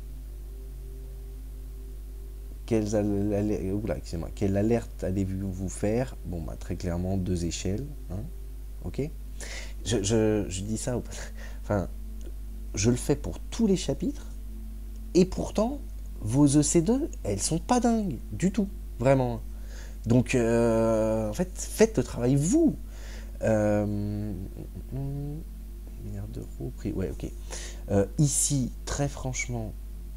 Quelles al- Oula, excusez-moi. Quelle alerte allez-vous faire ? Bon, bah, très clairement, deux échelles. Hein, ok ? je, je, je dis ça, enfin, je le fais pour tous les chapitres, et pourtant, vos E C deux, elles sont pas dingues, du tout, vraiment. Donc, euh, en fait, faites le travail vous. Euh, milliard d'euros, prix, ouais, ok. Euh, ici, très franchement,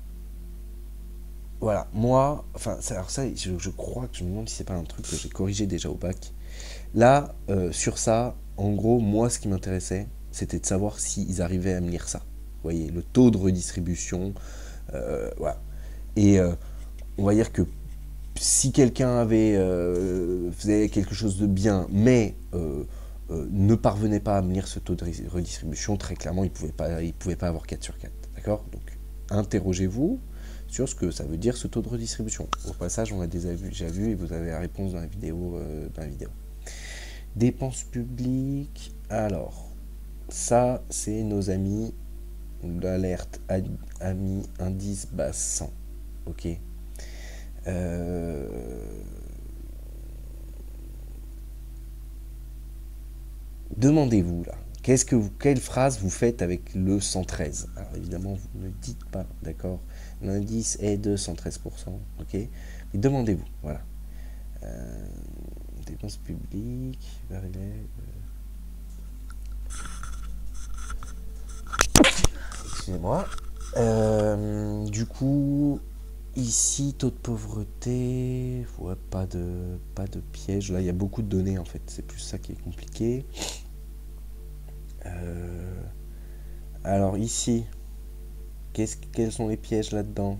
voilà, moi, enfin, ça, alors ça, je, je crois que je me demande si c'est pas un truc que j'ai corrigé déjà au bac. Là, euh, sur ça, en gros, moi, ce qui m'intéressait, c'était de savoir s'ils arrivaient à me lire ça. Vous voyez, le taux de redistribution, euh, voilà. Et euh, on va dire que si quelqu'un avait euh, faisait quelque chose de bien, mais euh, euh, ne parvenait pas à me lire ce taux de redistribution, très clairement, il ne pouvait pas, il pouvait pas avoir quatre sur quatre. D'accord? Donc, interrogez-vous sur ce que ça veut dire ce taux de redistribution. Au passage, on l'a déjà vu, déjà vu et vous avez la réponse dans la vidéo. Euh, dans la vidéo. Dépenses publiques, alors, ça, c'est nos amis, l'alerte ami indice bas cent, ok. Euh... Demandez-vous, là, qu'est-ce que vous, quelle phrase vous faites avec le cent treize? Alors, évidemment, vous ne le dites pas, d'accord. L'indice est de cent treize pour cent, ok. Mais demandez-vous, voilà. Euh... Dépenses publiques, excusez-moi. Euh, du coup, ici, taux de pauvreté, ouais, pas de, pas de piège. Là, il y a beaucoup de données en fait. C'est plus ça qui est compliqué. Euh, alors ici, qu'est-ce, quels sont les pièges là-dedans?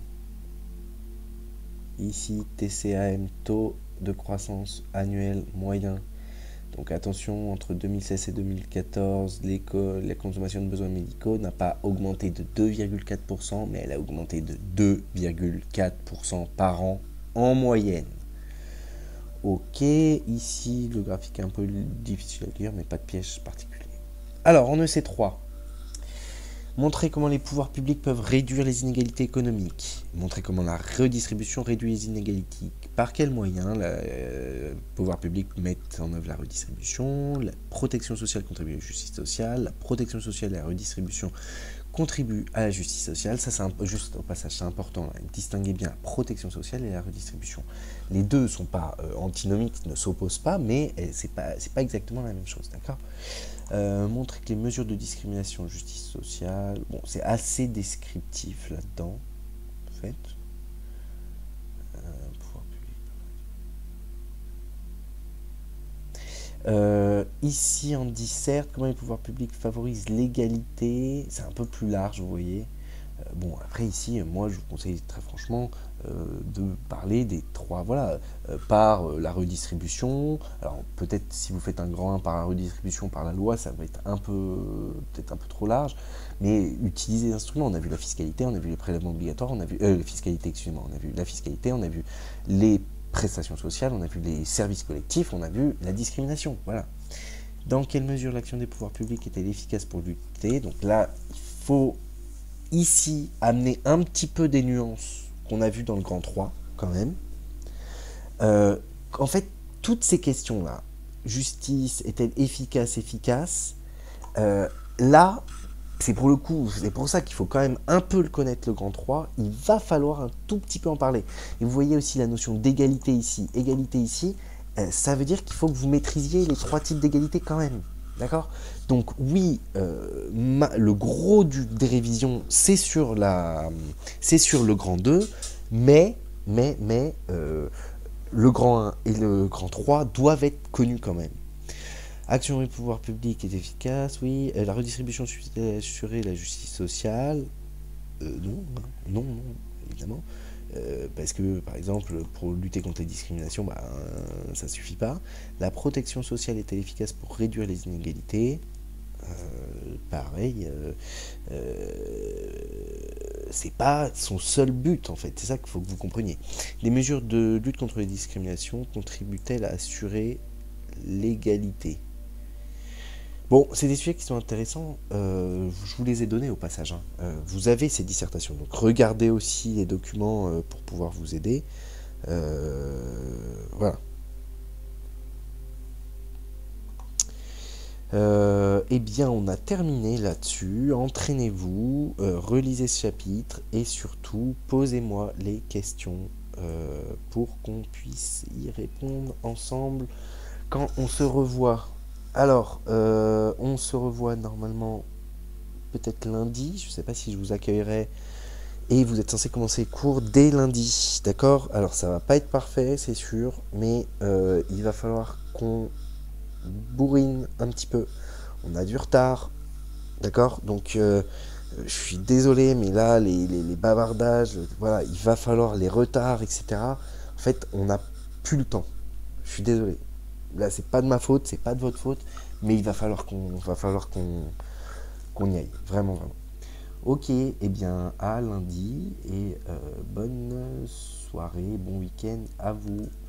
Ici, T C A M, taux de croissance annuel moyen. Donc attention, entre deux mille seize et deux mille quatorze, la consommation de besoins médicaux n'a pas augmenté de deux virgule quatre pour cent, mais elle a augmenté de deux virgule quatre pour cent par an en moyenne. Ok, ici le graphique est un peu difficile à lire, mais pas de piège particulier. Alors, en E C trois, montrer comment les pouvoirs publics peuvent réduire les inégalités économiques. Montrer comment la redistribution réduit les inégalités. Par quels moyens les euh, pouvoirs publics mettent en œuvre la redistribution. La protection sociale contribue à la justice sociale. La protection sociale et la redistribution contribuent à la justice sociale. Ça, c'est un, juste au passage, c'est important. Là, distinguez bien la protection sociale et la redistribution. Les deux ne sont pas euh, antinomiques, ne s'opposent pas, mais euh, c'est pas, c'est pas exactement la même chose, d'accord ? Euh, montrer que les mesures de discrimination, justice sociale, bon, c'est assez descriptif là-dedans, en fait. Euh, pouvoir public. Euh, ici, on dit certes comment les pouvoirs publics favorisent l'égalité. C'est un peu plus large, vous voyez. Euh, bon, après ici, moi, je vous conseille très franchement euh, de parler des trois, voilà, euh, par euh, la redistribution. Alors peut-être si vous faites un grand un par la redistribution, par la loi, ça va être un peu, peut-être un peu trop large, mais utilisez les instruments. On a vu la fiscalité, on a vu les prélèvements obligatoires, on a vu euh, la fiscalité, excusez-moi, on a vu la fiscalité, on a vu les prestations sociales, on a vu les services collectifs, on a vu la discrimination, voilà. Dans quelle mesure l'action des pouvoirs publics est-elle efficace pour lutter? Donc là, il faut ici amener un petit peu des nuances qu'on a vues dans le grand trois, quand même. Euh, en fait, toutes ces questions-là, justice, est-elle efficace, efficace, euh, là, c'est pour le coup, c'est pour ça qu'il faut quand même un peu le connaître, le grand trois, il va falloir un tout petit peu en parler. Et vous voyez aussi la notion d'égalité ici, égalité ici, euh, ça veut dire qu'il faut que vous maîtrisiez les trois types d'égalité quand même. D'accord? Donc oui, euh, ma, le gros du, des révisions, c'est sur, la, c'est sur le grand deux, mais, mais, mais euh, le grand un et le grand trois doivent être connus quand même. Action des pouvoirs publics est efficace, oui. La redistribution assurer la justice sociale, euh, non, non, non, évidemment. Euh, parce que, par exemple, pour lutter contre les discriminations, bah, euh, ça ne suffit pas. La protection sociale est-elle efficace pour réduire les inégalités? euh, Pareil, euh, euh, c'est pas son seul but, en fait. C'est ça qu'il faut que vous compreniez. Les mesures de lutte contre les discriminations contribuent-elles à assurer l'égalité? Bon, c'est des sujets qui sont intéressants, euh, je vous les ai donnés au passage, hein. euh, vous avez ces dissertations, donc regardez aussi les documents euh, pour pouvoir vous aider, euh, voilà. Euh, eh bien, on a terminé là-dessus, entraînez-vous, euh, relisez ce chapitre, et surtout, posez-moi les questions euh, pour qu'on puisse y répondre ensemble quand on se revoit. Alors, euh, on se revoit normalement peut-être lundi, je sais pas si je vous accueillerai, et vous êtes censé commencer les cours dès lundi, d'accord? Alors ça va pas être parfait, c'est sûr, mais euh, il va falloir qu'on bourrine un petit peu. On a du retard, d'accord? Donc euh, je suis désolé, mais là, les, les, les bavardages, voilà, il va falloir les retards, et cetera. En fait, on n'a plus le temps. Je suis désolé. Là, c'est pas de ma faute, c'est pas de votre faute, mais il va falloir qu'on va falloir qu'on qu'on y aille, vraiment, vraiment. Ok, et eh bien à lundi et euh, bonne soirée, bon week-end à vous.